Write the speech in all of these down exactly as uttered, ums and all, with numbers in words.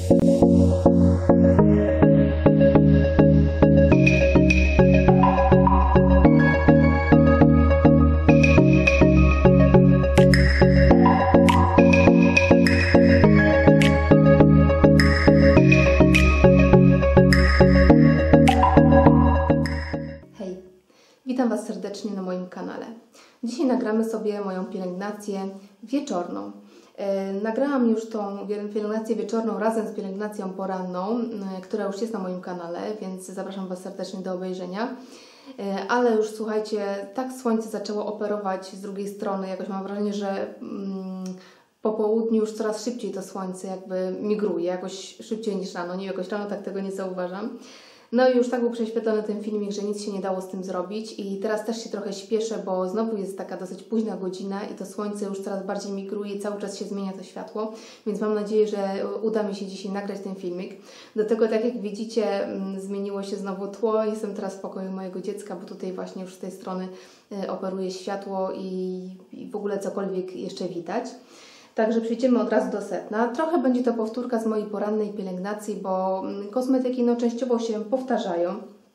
Witam Was serdecznie na moim kanale. Dzisiaj nagramy sobie moją pielęgnację wieczorną. E, nagrałam już tą pielęgnację wieczorną razem z pielęgnacją poranną, e, która już jest na moim kanale, więc zapraszam Was serdecznie do obejrzenia. E, ale już słuchajcie, tak słońce zaczęło operować z drugiej strony, jakoś mam wrażenie, że mm, po południu już coraz szybciej to słońce jakby migruje, jakoś szybciej niż rano. Nie, jakoś rano tak tego nie zauważam. No i już tak był prześwietlony ten filmik, że nic się nie dało z tym zrobić i teraz też się trochę śpieszę, bo znowu jest taka dosyć późna godzina i to słońce już coraz bardziej migruje i cały czas się zmienia to światło, więc mam nadzieję, że uda mi się dzisiaj nagrać ten filmik. Do tego, tak jak widzicie, zmieniło się znowu tło, jestem teraz w pokoju mojego dziecka, bo tutaj właśnie już z tej strony operuje światło i, i w ogóle cokolwiek jeszcze widać. Także przejdziemy od razu do sedna. Trochę będzie to powtórka z mojej porannej pielęgnacji, bo kosmetyki no, częściowo się powtarzają.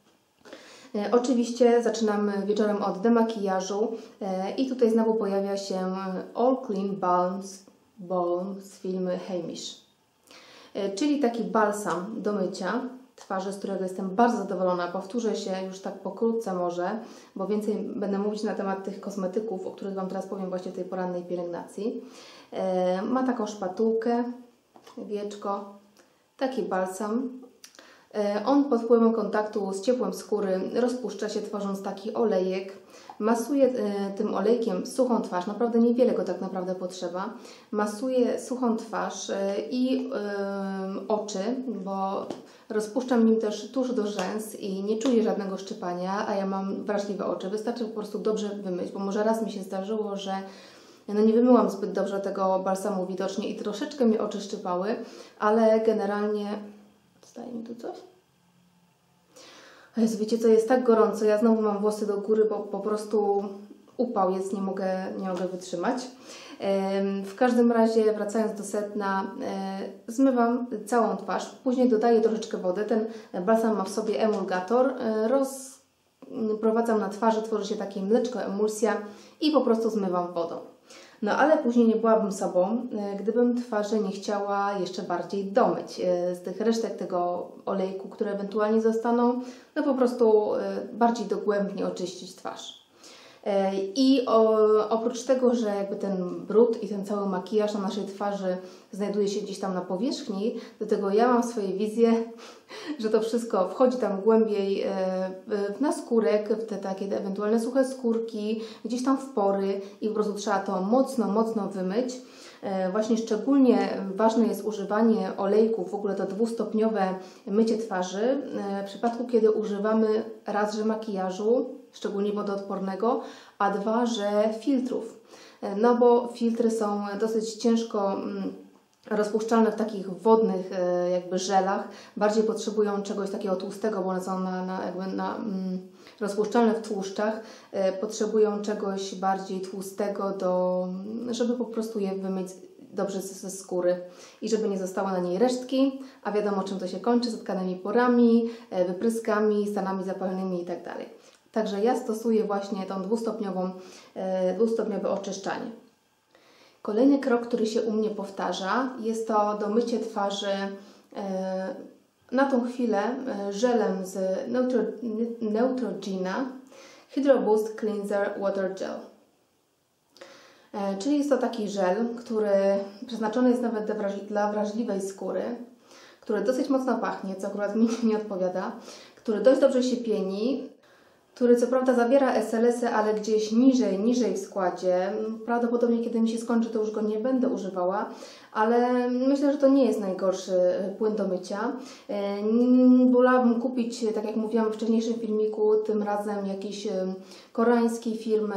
E, oczywiście zaczynamy wieczorem od demakijażu e, i tutaj znowu pojawia się All Clean Balms, Balm z firmy Heimish. E, czyli taki balsam do mycia twarzy, z którego jestem bardzo zadowolona. Powtórzę się już tak pokrótce może, bo więcej będę mówić na temat tych kosmetyków, o których Wam teraz powiem właśnie w tej porannej pielęgnacji. E, ma taką szpatułkę, wieczko, taki balsam. E, on pod wpływem kontaktu z ciepłem skóry rozpuszcza się, tworząc taki olejek. Masuje e, tym olejkiem suchą twarz, naprawdę niewiele go tak naprawdę potrzeba. Masuje suchą twarz e, i e, oczy, bo rozpuszczam nim też tusz do rzęs i nie czuję żadnego szczypania, a ja mam wrażliwe oczy. Wystarczy po prostu dobrze wymyć, bo może raz mi się zdarzyło, że no nie wymyłam zbyt dobrze tego balsamu widocznie i troszeczkę mi oczy szczypały, ale generalnie... Staje mi tu coś? Jezu, wiecie co, jest tak gorąco, ja znowu mam włosy do góry, bo po prostu upał jest, nie mogę, nie mogę wytrzymać. W każdym razie, wracając do sedna, zmywam całą twarz, później dodaję troszeczkę wody. Ten balsam ma w sobie emulgator, rozprowadzam na twarzy, tworzy się takie mleczko, emulsja i po prostu zmywam wodą. No ale później nie byłabym sobą, gdybym twarzy nie chciała jeszcze bardziej domyć z tych resztek tego olejku, które ewentualnie zostaną, no po prostu bardziej dogłębnie oczyścić twarz. I o, oprócz tego, że jakby ten brud i ten cały makijaż na naszej twarzy znajduje się gdzieś tam na powierzchni, do tego ja mam swoje wizje, że to wszystko wchodzi tam głębiej w naskórek, w te takie ewentualne suche skórki, gdzieś tam w pory i po prostu trzeba to mocno, mocno wymyć. Właśnie szczególnie ważne jest używanie olejków, w ogóle to dwustopniowe mycie twarzy, w przypadku kiedy używamy raz, że makijażu, szczególnie wodoodpornego, a dwa, że filtrów. No bo filtry są dosyć ciężko rozpuszczalne w takich wodnych jakby żelach, bardziej potrzebują czegoś takiego tłustego, bo one są na, na, jakby na, mm, rozpuszczalne w tłuszczach, potrzebują czegoś bardziej tłustego, do, żeby po prostu je wymyć dobrze ze skóry i żeby nie zostało na niej resztki, a wiadomo czym to się kończy, zatkanymi porami, wypryskami, stanami zapalnymi itd. Także ja stosuję właśnie tą dwustopniową, dwustopniowe oczyszczanie. Kolejny krok, który się u mnie powtarza, jest to domycie twarzy na tą chwilę żelem z Neutrogena Hydro Boost Cleanser Water Gel. Czyli jest to taki żel, który przeznaczony jest nawet dla wrażliwej skóry, który dosyć mocno pachnie, co akurat mi nie odpowiada, który dość dobrze się pieni, który co prawda zawiera S L S-y, ale gdzieś niżej, niżej w składzie. Prawdopodobnie kiedy mi się skończy, to już go nie będę używała, ale myślę, że to nie jest najgorszy płyn do mycia. Wolałabym kupić, tak jak mówiłam w wcześniejszym filmiku, tym razem jakiś koreańskiej firmy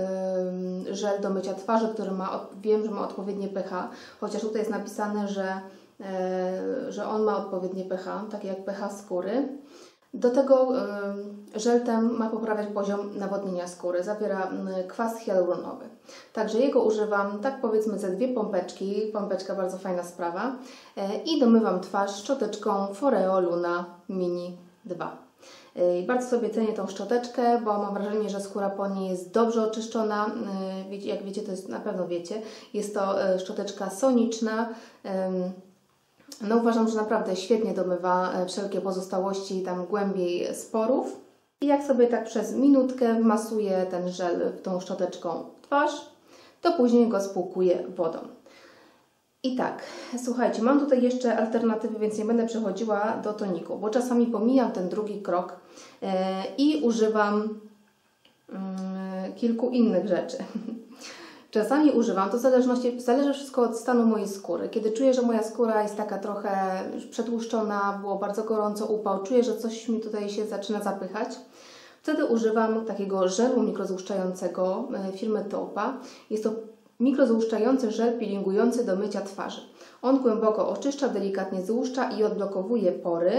żel do mycia twarzy, który ma, wiem, że ma odpowiednie pH, chociaż tutaj jest napisane, że, że on ma odpowiednie pH, takie jak pH skóry. Do tego y, żel ten ma poprawiać poziom nawodnienia skóry, zawiera y, kwas hialuronowy. Także jego używam, tak powiedzmy, ze dwie pompeczki, pompeczka bardzo fajna sprawa, y, i domywam twarz szczoteczką Foreo Luna Mini dwa. Y, bardzo sobie cenię tą szczoteczkę, bo mam wrażenie, że skóra po niej jest dobrze oczyszczona. Y, jak wiecie, to jest, na pewno wiecie, jest to y, szczoteczka soniczna. Y, No uważam, że naprawdę świetnie domywa wszelkie pozostałości tam głębiej sporów. I jak sobie tak przez minutkę masuję ten żel tą szczoteczką twarz, to później go spłukuję wodą. I tak, słuchajcie, mam tutaj jeszcze alternatywy, więc nie będę przechodziła do toniku, bo czasami pomijam ten drugi krok yy, i używam yy, kilku innych rzeczy. Czasami używam, to w zależności, zależy wszystko od stanu mojej skóry. Kiedy czuję, że moja skóra jest taka trochę już przetłuszczona, było bardzo gorąco, upał, czuję, że coś mi tutaj się zaczyna zapychać, wtedy używam takiego żelu mikrozłuszczającego firmy Toupa. Jest to mikrozłuszczający żel peelingujący do mycia twarzy. On głęboko oczyszcza, delikatnie złuszcza i odblokowuje pory.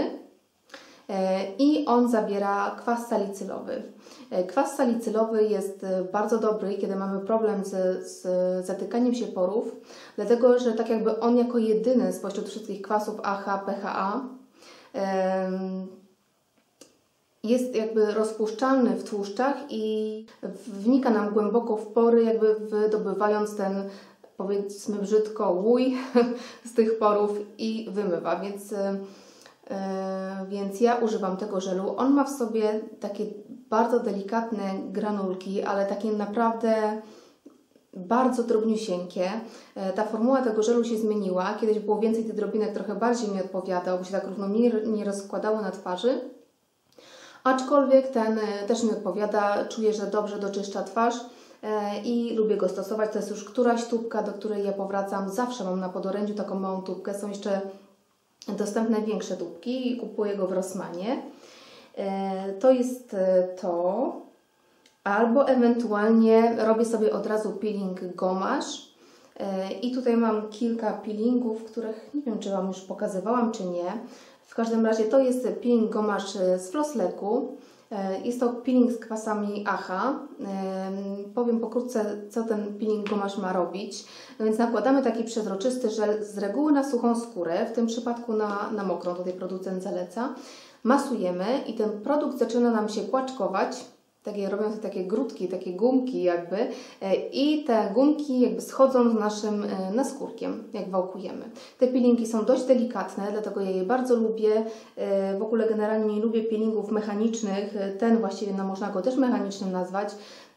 I on zawiera kwas salicylowy. Kwas salicylowy jest bardzo dobry, kiedy mamy problem z, z zatykaniem się porów, dlatego że tak jakby on jako jedyny spośród wszystkich kwasów A H, P H A jest jakby rozpuszczalny w tłuszczach i wnika nam głęboko w pory, jakby wydobywając ten, powiedzmy brzydko, łój z tych porów i wymywa, więc Yy, więc ja używam tego żelu. On ma w sobie takie bardzo delikatne granulki, ale takie naprawdę bardzo drobniusieńkie. Yy, ta formuła tego żelu się zmieniła. Kiedyś było więcej tych drobinek, trochę bardziej mi odpowiadał, bo się tak równomiernie rozkładało na twarzy. Aczkolwiek ten yy, też mi odpowiada. Czuję, że dobrze doczyszcza twarz yy, i lubię go stosować. To jest już któraś tubka, do której ja powracam. Zawsze mam na podorędziu taką małą tubkę. Są jeszcze dostępne większe tubki i kupuję go w Rossmanie. To jest to. Albo ewentualnie robię sobie od razu peeling gomasz. I tutaj mam kilka peelingów, których nie wiem, czy Wam już pokazywałam, czy nie. W każdym razie to jest peeling gomasz z Flosleku. Jest to peeling z kwasami A H. Powiem pokrótce, co ten peeling gomasz ma robić. No więc nakładamy taki przezroczysty żel z reguły na suchą skórę, w tym przypadku na, na mokrą, tutaj producent zaleca. Masujemy i ten produkt zaczyna nam się kłaczkować. Takie, robią się takie grudki, takie gumki jakby i te gumki jakby schodzą z naszym naskórkiem, jak wałkujemy. Te peelingi są dość delikatne, dlatego ja je bardzo lubię. W ogóle generalnie nie lubię peelingów mechanicznych, ten właściwie no, można go też mechanicznym nazwać.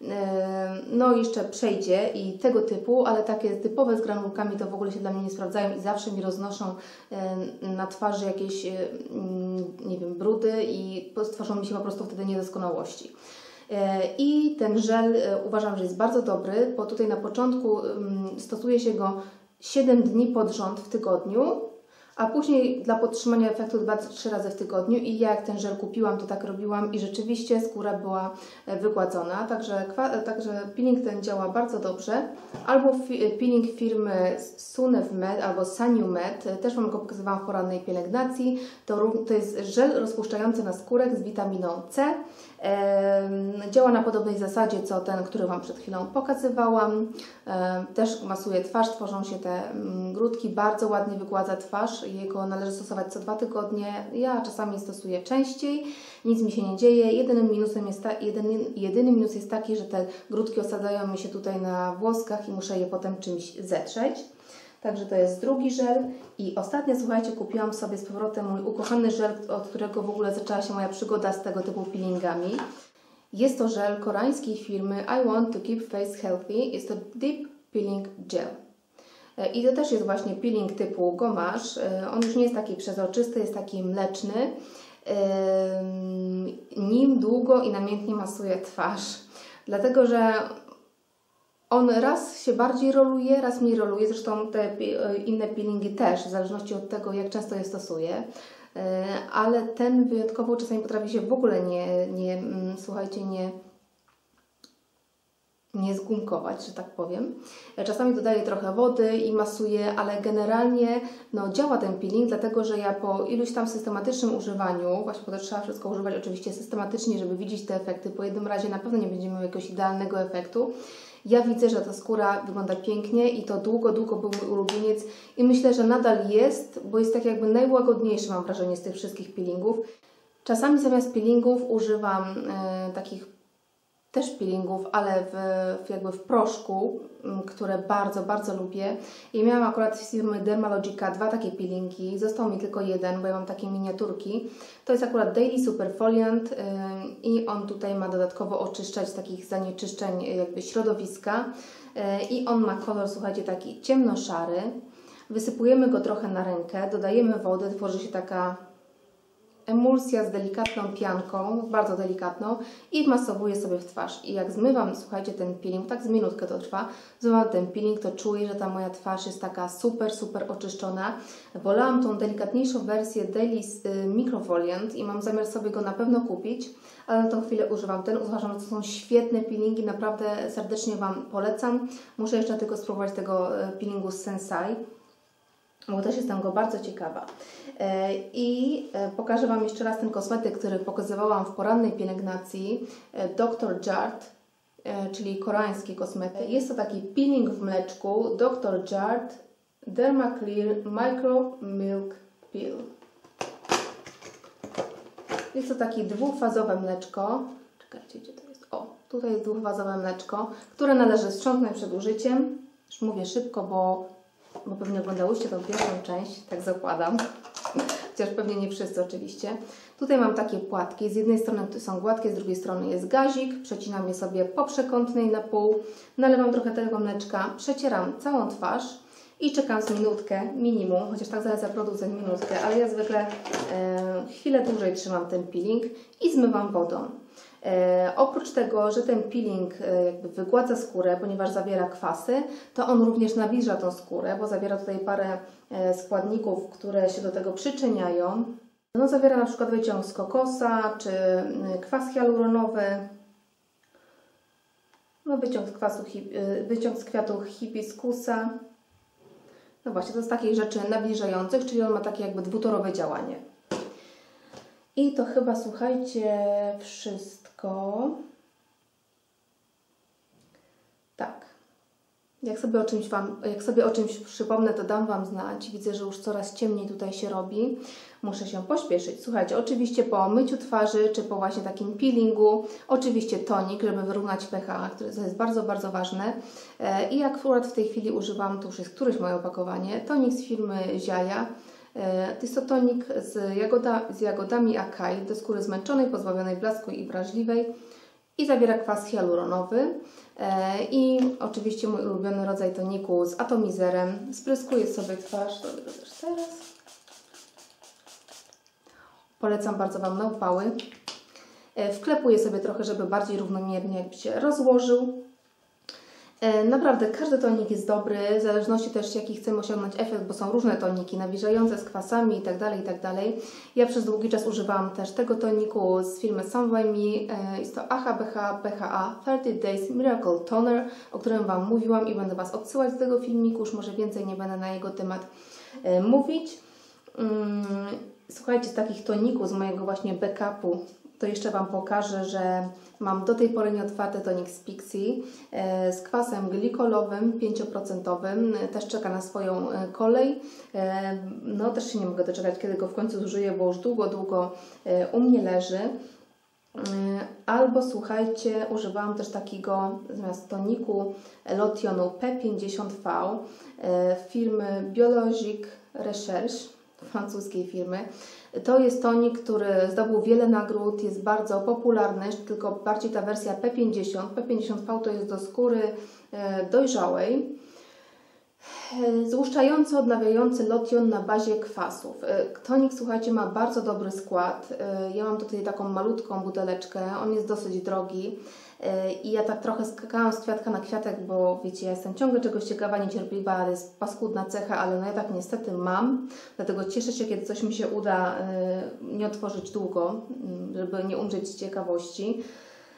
No jeszcze przejdzie i tego typu, ale takie typowe z granulkami to w ogóle się dla mnie nie sprawdzają i zawsze mi roznoszą na twarzy jakieś, nie wiem, brudy i stworzą mi się po prostu wtedy niedoskonałości. I ten żel uważam, że jest bardzo dobry, bo tutaj na początku stosuje się go siedem dni pod rząd w tygodniu, a później dla podtrzymania efektu dwa trzy razy w tygodniu. I ja jak ten żel kupiłam, to tak robiłam i rzeczywiście skóra była wygładzona. Także, także peeling ten działa bardzo dobrze. Albo peeling firmy Sunev Med albo Sanyu Med, też Wam go pokazywałam w porannej pielęgnacji. To, to jest żel rozpuszczający na skórek z witaminą C. E, działa na podobnej zasadzie co ten, który Wam przed chwilą pokazywałam. E, też masuje twarz, tworzą się te mm, grudki, bardzo ładnie wygładza twarz. Jego należy stosować co dwa tygodnie. Ja czasami stosuję częściej, nic mi się nie dzieje. Jedynym minusem jest ta, jedyny, jedyny minus jest taki, że te grudki osadzają mi się tutaj na włoskach i muszę je potem czymś zetrzeć. Także to jest drugi żel. I ostatnio, słuchajcie, kupiłam sobie z powrotem mój ukochany żel, od którego w ogóle zaczęła się moja przygoda z tego typu peelingami. Jest to żel koreańskiej firmy I Want to Keep Face Healthy. Jest to Deep Peeling Gel. I to też jest właśnie peeling typu gomasz. On już nie jest taki przezroczysty, jest taki mleczny. Nim długo i namiętnie masuje twarz. Dlatego, że on raz się bardziej roluje, raz mniej roluje. Zresztą te inne peelingi też, w zależności od tego, jak często je stosuję. Ale ten wyjątkowo czasami potrafi się w ogóle nie, nie słuchajcie, nie, nie zgumkować, że tak powiem. Czasami dodaję trochę wody i masuję, ale generalnie no, działa ten peeling, dlatego że ja po iluś tam systematycznym używaniu, właśnie bo to trzeba wszystko używać oczywiście systematycznie, żeby widzieć te efekty. Po jednym razie na pewno nie będziemy miał jakiegoś idealnego efektu. Ja widzę, że ta skóra wygląda pięknie i to długo, długo był mój ulubieniec i myślę, że nadal jest, bo jest tak jakby najłagodniejszy, mam wrażenie, z tych wszystkich peelingów. Czasami zamiast peelingów używam e, takich też peelingów, ale w, w, jakby w proszku, które bardzo, bardzo lubię. I miałam akurat z firmy Dermalogica dwa takie peelingi. Został mi tylko jeden, bo ja mam takie miniaturki. To jest akurat Daily Superfoliant yy, i on tutaj ma dodatkowo oczyszczać z takich zanieczyszczeń jakby środowiska. Yy, I on ma kolor, słuchajcie, taki ciemnoszary. Wysypujemy go trochę na rękę, dodajemy wodę, tworzy się taka emulsja z delikatną pianką, bardzo delikatną i wmasowuję sobie w twarz. I jak zmywam, słuchajcie, ten peeling, tak z minutkę to trwa, zmywam ten peeling, to czuję, że ta moja twarz jest taka super, super oczyszczona. Wolałam tą delikatniejszą wersję Daily Microfoliant i mam zamiar sobie go na pewno kupić, ale na tą chwilę używam ten. Uważam, że to są świetne peelingi, naprawdę serdecznie Wam polecam. Muszę jeszcze tylko spróbować tego peelingu z Sensai, bo też jestem go bardzo ciekawa. I pokażę Wam jeszcze raz ten kosmetyk, który pokazywałam w porannej pielęgnacji, doktor Jart, czyli koreański kosmetyk. Jest to taki peeling w mleczku, doktor Jart Derma Clear Micro Milk Peel. Jest to takie dwufazowe mleczko. Czekajcie, gdzie to jest? O, tutaj jest dwufazowe mleczko, które należy strząknąć przed użyciem. Już mówię szybko, bo bo pewnie oglądałyście tą pierwszą część, tak zakładam, chociaż pewnie nie wszyscy oczywiście. Tutaj mam takie płatki, z jednej strony są gładkie, z drugiej strony jest gazik, przecinam je sobie po przekątnej na pół, nalewam trochę tego mleczka, przecieram całą twarz i czekam z minutkę minimum, chociaż tak zaleca producent minutkę, ale ja zwykle e, chwilę dłużej trzymam ten peeling i zmywam wodą. E, oprócz tego, że ten peeling e, jakby wygładza skórę, ponieważ zawiera kwasy, to on również nawilża tą skórę, bo zawiera tutaj parę e, składników, które się do tego przyczyniają. No, zawiera na przykład wyciąg z kokosa, czy e, kwas hialuronowy, no, wyciąg, z kwasu, e, wyciąg z kwiatu hibiskusa. No właśnie, to z takich rzeczy nawilżających, czyli on ma takie jakby dwutorowe działanie. I to chyba, słuchajcie, wszystko. Tak. Jak sobie o czymś Wam, jak sobie o czymś przypomnę, to dam Wam znać. Widzę, że już coraz ciemniej tutaj się robi. Muszę się pośpieszyć. Słuchajcie, oczywiście po myciu twarzy, czy po właśnie takim peelingu, oczywiście tonik, żeby wyrównać pH, które jest bardzo, bardzo ważne. I jak akurat w tej chwili używam, to już jest któreś moje opakowanie, tonik z firmy Ziaja. To jest to tonik z, jagoda, z jagodami acai do skóry zmęczonej, pozbawionej blasku i wrażliwej i zawiera kwas hialuronowy i oczywiście mój ulubiony rodzaj toniku z atomizerem. Spryskuję sobie twarz, robię to też teraz. Polecam bardzo Wam na upały. Wklepuję sobie trochę, żeby bardziej równomiernie jakby się rozłożył. Naprawdę każdy tonik jest dobry, w zależności też jaki chcemy osiągnąć efekt, bo są różne toniki nawilżające z kwasami itd., itd. Ja przez długi czas używałam też tego toniku z firmy Some By Me. Jest to A H B H P H A trzydzieści Days Miracle Toner, o którym Wam mówiłam i będę Was odsyłać do tego filmiku, już może więcej nie będę na jego temat mówić. Słuchajcie, z takich toników, z mojego właśnie backupu, to jeszcze Wam pokażę, że mam do tej pory nieotwarty tonik z Pixie e, z kwasem glikolowym pięć procent. Też czeka na swoją e, kolej. E, no też się nie mogę doczekać, kiedy go w końcu zużyję, bo już długo, długo e, u mnie leży. E, albo słuchajcie, używałam też takiego zamiast toniku lotionu P pięćdziesiąt V e, firmy Biologique Recherche, francuskiej firmy. To jest tonik, który zdobył wiele nagród, jest bardzo popularny, tylko bardziej ta wersja P pięćdziesiąt. P pięćdziesiąt V to jest do skóry dojrzałej. Złuszczający, odnawiający lotion na bazie kwasów. Tonik, słuchajcie, ma bardzo dobry skład. Ja mam tutaj taką malutką buteleczkę, on jest dosyć drogi. I ja tak trochę skakałam z kwiatka na kwiatek, bo wiecie, ja jestem ciągle czegoś ciekawa, niecierpliwa, ale jest paskudna cecha, ale no ja tak niestety mam. Dlatego cieszę się, kiedy coś mi się uda nie otworzyć długo, żeby nie umrzeć z ciekawości.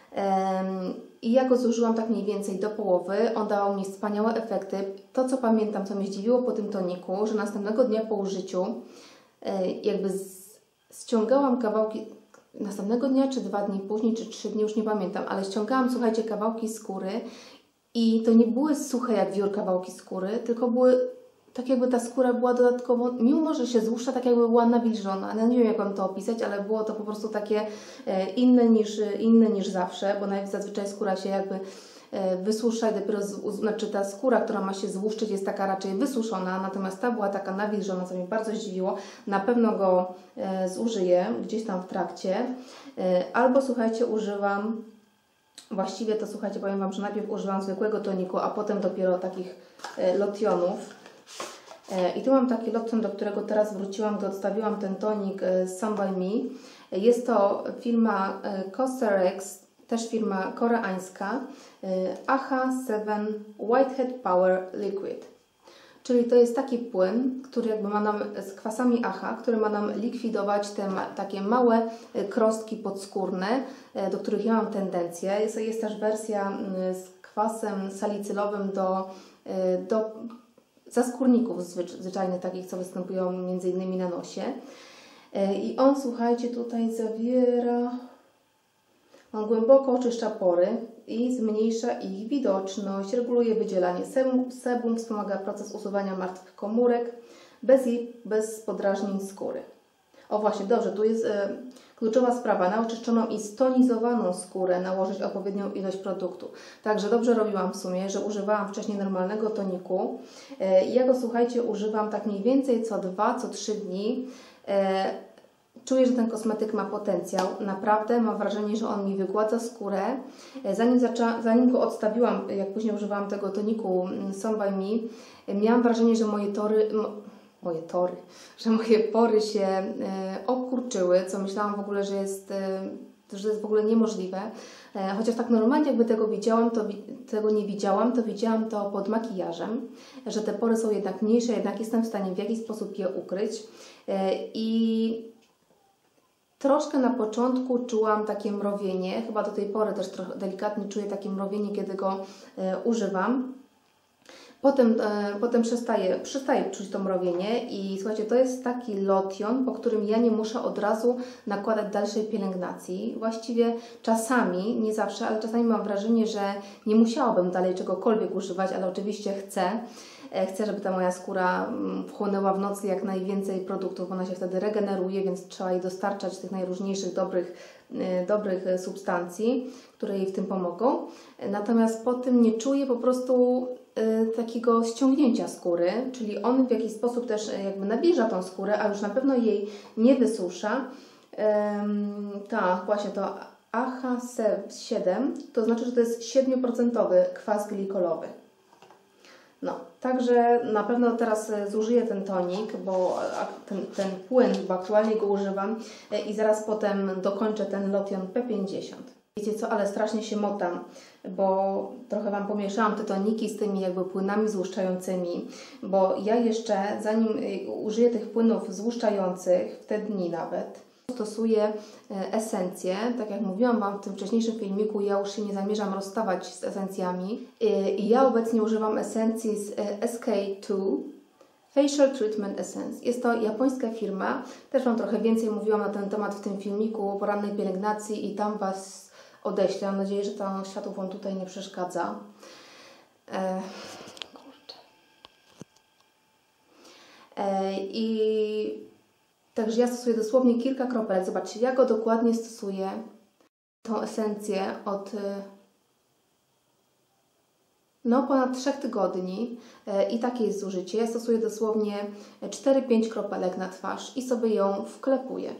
I ja go zużyłam tak mniej więcej do połowy. On dał mi wspaniałe efekty. To, co pamiętam, co mnie zdziwiło po tym toniku, że następnego dnia po użyciu jakby ściągałam kawałki, następnego dnia, czy dwa dni później, czy trzy dni, już nie pamiętam, ale ściągałam, słuchajcie, kawałki skóry i to nie były suche jak wiór kawałki skóry, tylko były tak jakby ta skóra była dodatkowo, mimo że się złuszcza, tak jakby była nawilżona. No nie wiem, jak Wam to opisać, ale było to po prostu takie inne niż, inne niż zawsze, bo zazwyczaj skóra się jakby wysusza i dopiero, z, znaczy ta skóra, która ma się złuszczyć, jest taka raczej wysuszona, natomiast ta była taka nawilżona, co mnie bardzo zdziwiło. Na pewno go e, zużyję gdzieś tam w trakcie. E, albo słuchajcie, używam, właściwie to słuchajcie, powiem Wam, że najpierw używam zwykłego toniku, a potem dopiero takich e, lotionów. E, I tu mam taki lotion, do którego teraz wróciłam, gdy odstawiłam ten tonik e, Sun by Me. Jest to firma e, Cosrx, też firma koreańska, A H siedem Whitehead Power Liquid. Czyli to jest taki płyn, który jakby ma nam z kwasami A H, który ma nam likwidować te ma, takie małe krostki podskórne, do których ja mam tendencję. Jest, jest też wersja z kwasem salicylowym do, do zaskórników zwyczajnych, takich, co występują między innymi na nosie. I on, słuchajcie, tutaj zawiera... On głęboko oczyszcza pory i zmniejsza ich widoczność, reguluje wydzielanie sebum, sebum wspomaga proces usuwania martwych komórek bez, jej, bez podrażnień skóry. O właśnie, dobrze, tu jest e, kluczowa sprawa. Na oczyszczoną i stonizowaną skórę nałożyć odpowiednią ilość produktu. Także dobrze robiłam w sumie, że używałam wcześniej normalnego toniku. E, ja go, słuchajcie, używam tak mniej więcej co dwa, co trzy dni. E, Czuję, że ten kosmetyk ma potencjał. Naprawdę mam wrażenie, że on mi wygładza skórę. Zanim, zaczęłam, zanim go odstawiłam, jak później używałam tego toniku Sun by Me, miałam wrażenie, że moje tory, moje tory, że moje pory się e, okurczyły, co myślałam w ogóle, że jest, e, że jest w ogóle niemożliwe. E, chociaż tak normalnie jakby tego widziałam, to tego nie widziałam, to widziałam to pod makijażem, że te pory są jednak mniejsze, jednak jestem w stanie w jakiś sposób je ukryć. E, I troszkę na początku czułam takie mrowienie, chyba do tej pory też trochę delikatnie czuję takie mrowienie, kiedy go e, używam. Potem, e, potem przestaję, przestaję czuć to mrowienie i słuchajcie, to jest taki lotion, po którym ja nie muszę od razu nakładać dalszej pielęgnacji. Właściwie czasami, nie zawsze, ale czasami mam wrażenie, że nie musiałabym dalej czegokolwiek używać, ale oczywiście chcę. Chcę, żeby ta moja skóra wchłonęła w nocy jak najwięcej produktów, bo ona się wtedy regeneruje, więc trzeba jej dostarczać tych najróżniejszych dobrych, dobrych substancji, które jej w tym pomogą. Natomiast po tym nie czuję po prostu takiego ściągnięcia skóry, czyli on w jakiś sposób też jakby nawilża tą skórę, a już na pewno jej nie wysusza. Tak, właśnie to A H siedem, to znaczy, że to jest siedem procent kwas glikolowy. No, także na pewno teraz zużyję ten tonik, bo ten, ten płyn, bo aktualnie go używam i zaraz potem dokończę ten lotion P pięćdziesiąt. Wiecie co, ale strasznie się motam, bo trochę Wam pomieszałam te toniki z tymi jakby płynami złuszczającymi, bo ja jeszcze, zanim użyję tych płynów złuszczających, w te dni nawet, stosuję esencje. Tak jak mówiłam Wam w tym wcześniejszym filmiku, ja już się nie zamierzam rozstawać z esencjami. I ja obecnie używam esencji z S K dwa Facial Treatment Essence. Jest to japońska firma. Też Wam trochę więcej mówiłam na ten temat w tym filmiku o porannej pielęgnacji i tam Was odeślę. Mam nadzieję, że to światło Wam tutaj nie przeszkadza. E, kurczę. E, I Także ja stosuję dosłownie kilka kropelek. Zobaczcie, ja go dokładnie stosuję, tą esencję od no, ponad trzech tygodni i takie jest zużycie. Ja stosuję dosłownie cztery pięć kropelek na twarz i sobie ją wklepuję.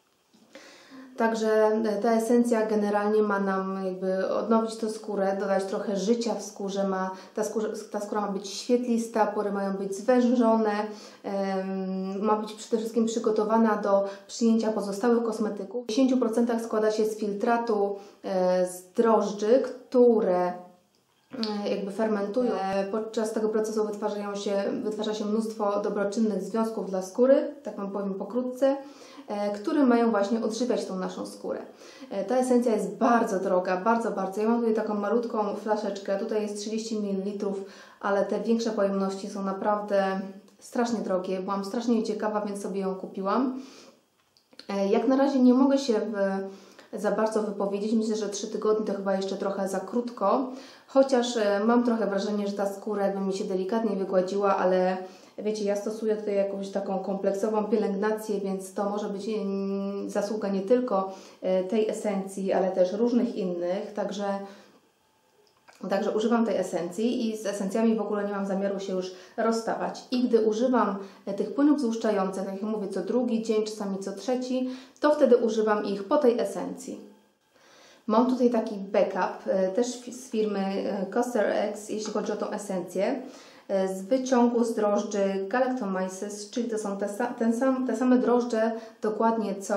Także ta esencja generalnie ma nam jakby odnowić tę skórę, dodać trochę życia w skórze. Ma, ta, skóra, ta skóra ma być świetlista, pory mają być zwężone, um, ma być przede wszystkim przygotowana do przyjęcia pozostałych kosmetyków. W dziesięciu procentach składa się z filtratu e, z drożdży, które jakby fermentują. Podczas tego procesu wytwarzają się, wytwarza się mnóstwo dobroczynnych związków dla skóry, tak Wam powiem pokrótce. które mają właśnie odżywiać tą naszą skórę. Ta esencja jest bardzo droga, bardzo, bardzo. Ja mam tutaj taką malutką flaszeczkę, tutaj jest trzydzieści mililitrów, ale te większe pojemności są naprawdę strasznie drogie. Byłam strasznie ciekawa, więc sobie ją kupiłam. Jak na razie nie mogę się w, za bardzo wypowiedzieć. Myślę, że trzy tygodnie to chyba jeszcze trochę za krótko. Chociaż mam trochę wrażenie, że ta skóra jakby mi się delikatnie wygładziła, ale wiecie, ja stosuję tutaj jakąś taką kompleksową pielęgnację, więc to może być zasługa nie tylko tej esencji, ale też różnych innych. Także Także używam tej esencji i z esencjami w ogóle nie mam zamiaru się już rozstawać. I gdy używam tych płynów złuszczających, tak jak mówię, co drugi dzień, czasami co trzeci, to wtedy używam ich po tej esencji. Mam tutaj taki backup, też z firmy Cosrx, jeśli chodzi o tą esencję, z wyciągu z drożdży Galactomyces, czyli to są te, ten sam, te same drożdże dokładnie co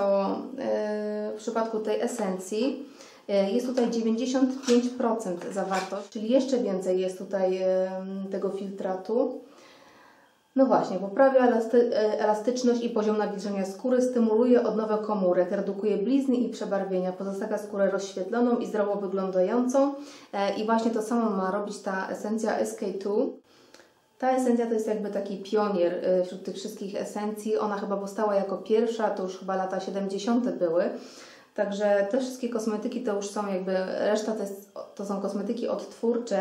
w przypadku tej esencji. Jest tutaj dziewięćdziesiąt pięć procent zawartość, czyli jeszcze więcej jest tutaj tego filtratu. No właśnie, poprawia elasty elastyczność i poziom nawilżenia skóry, stymuluje odnowę komórek, redukuje blizny i przebarwienia, pozostawia skórę rozświetloną i zdrowo wyglądającą. I właśnie to samo ma robić ta esencja S K dwa. Ta esencja to jest jakby taki pionier wśród tych wszystkich esencji. Ona chyba powstała jako pierwsza, to już chyba lata siedemdziesiąte były. Także te wszystkie kosmetyki to już są jakby, reszta to, jest, to są kosmetyki odtwórcze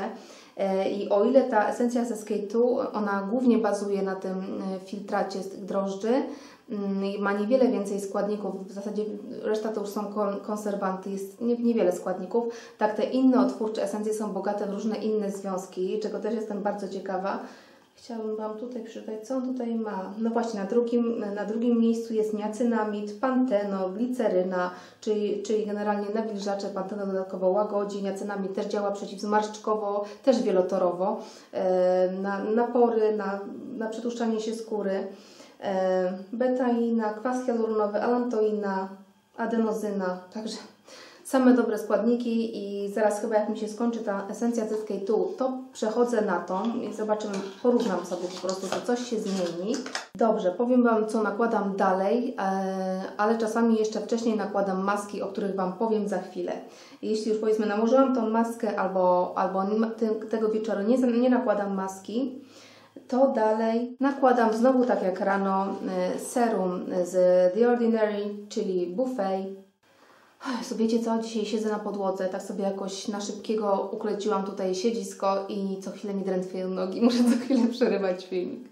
i o ile ta esencja z S K dwa, ona głównie bazuje na tym filtracie z tych drożdży i ma niewiele więcej składników, w zasadzie reszta to już są konserwanty, jest niewiele składników, tak te inne odtwórcze esencje są bogate w różne inne związki, czego też jestem bardzo ciekawa. Chciałabym Wam tutaj przeczytać, co on tutaj ma. No właśnie, na drugim, na drugim miejscu jest niacynamid, panteno, gliceryna, czyli, czyli generalnie nawilżacze. Panteno dodatkowo łagodzi, niacynamid też działa przeciwzmarszczkowo, też wielotorowo, e, na, na pory, na, na przetłuszczanie się skóry. E, betaina, kwas hialuronowy, alantoina, adenozyna, także same dobre składniki i zaraz chyba jak mi się skończy ta esencja z S K dwa, to przechodzę na tą i zobaczymy, porównam sobie po prostu, to coś się zmieni. Dobrze, powiem Wam, co nakładam dalej, ale czasami jeszcze wcześniej nakładam maski, o których Wam powiem za chwilę. Jeśli już powiedzmy nałożyłam tą maskę albo, albo tego wieczoru nie, nie nakładam maski, to dalej nakładam znowu tak jak rano serum z The Ordinary, czyli Buffet. Wiecie co, dzisiaj siedzę na podłodze, tak sobie jakoś na szybkiego ukleciłam tutaj siedzisko i co chwilę mi drętwieją nogi, muszę co chwilę przerywać filmik.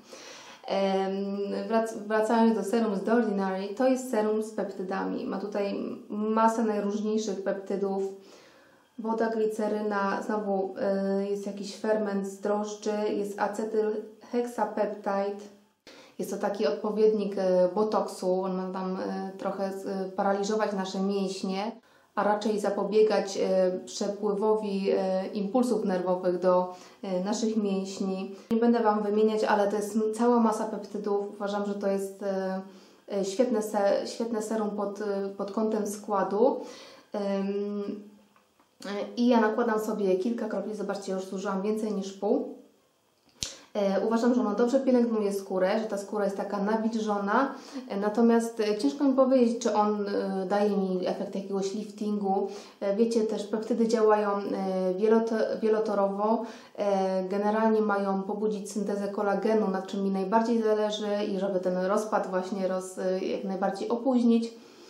Wrac wracając do serum z The Ordinary, to jest serum z peptydami. Ma tutaj masę najróżniejszych peptydów, woda, gliceryna, znowu y, jest jakiś ferment z drożdży, jest acetylhexapeptide. Jest to taki odpowiednik botoksu, on ma tam trochę paraliżować nasze mięśnie, a raczej zapobiegać przepływowi impulsów nerwowych do naszych mięśni. Nie będę Wam wymieniać, ale to jest cała masa peptydów. Uważam, że to jest świetne, świetne serum pod, pod kątem składu. I ja nakładam sobie kilka kropli, zobaczcie, już zużyłam więcej niż pół. Uważam, że ono dobrze pielęgnuje skórę, że ta skóra jest taka nawilżona, natomiast ciężko mi powiedzieć, czy on daje mi efekt jakiegoś liftingu. Wiecie, też peptydy działają wielotorowo, generalnie mają pobudzić syntezę kolagenu, nad czym mi najbardziej zależy i żeby ten rozpad właśnie roz, jak najbardziej opóźnić.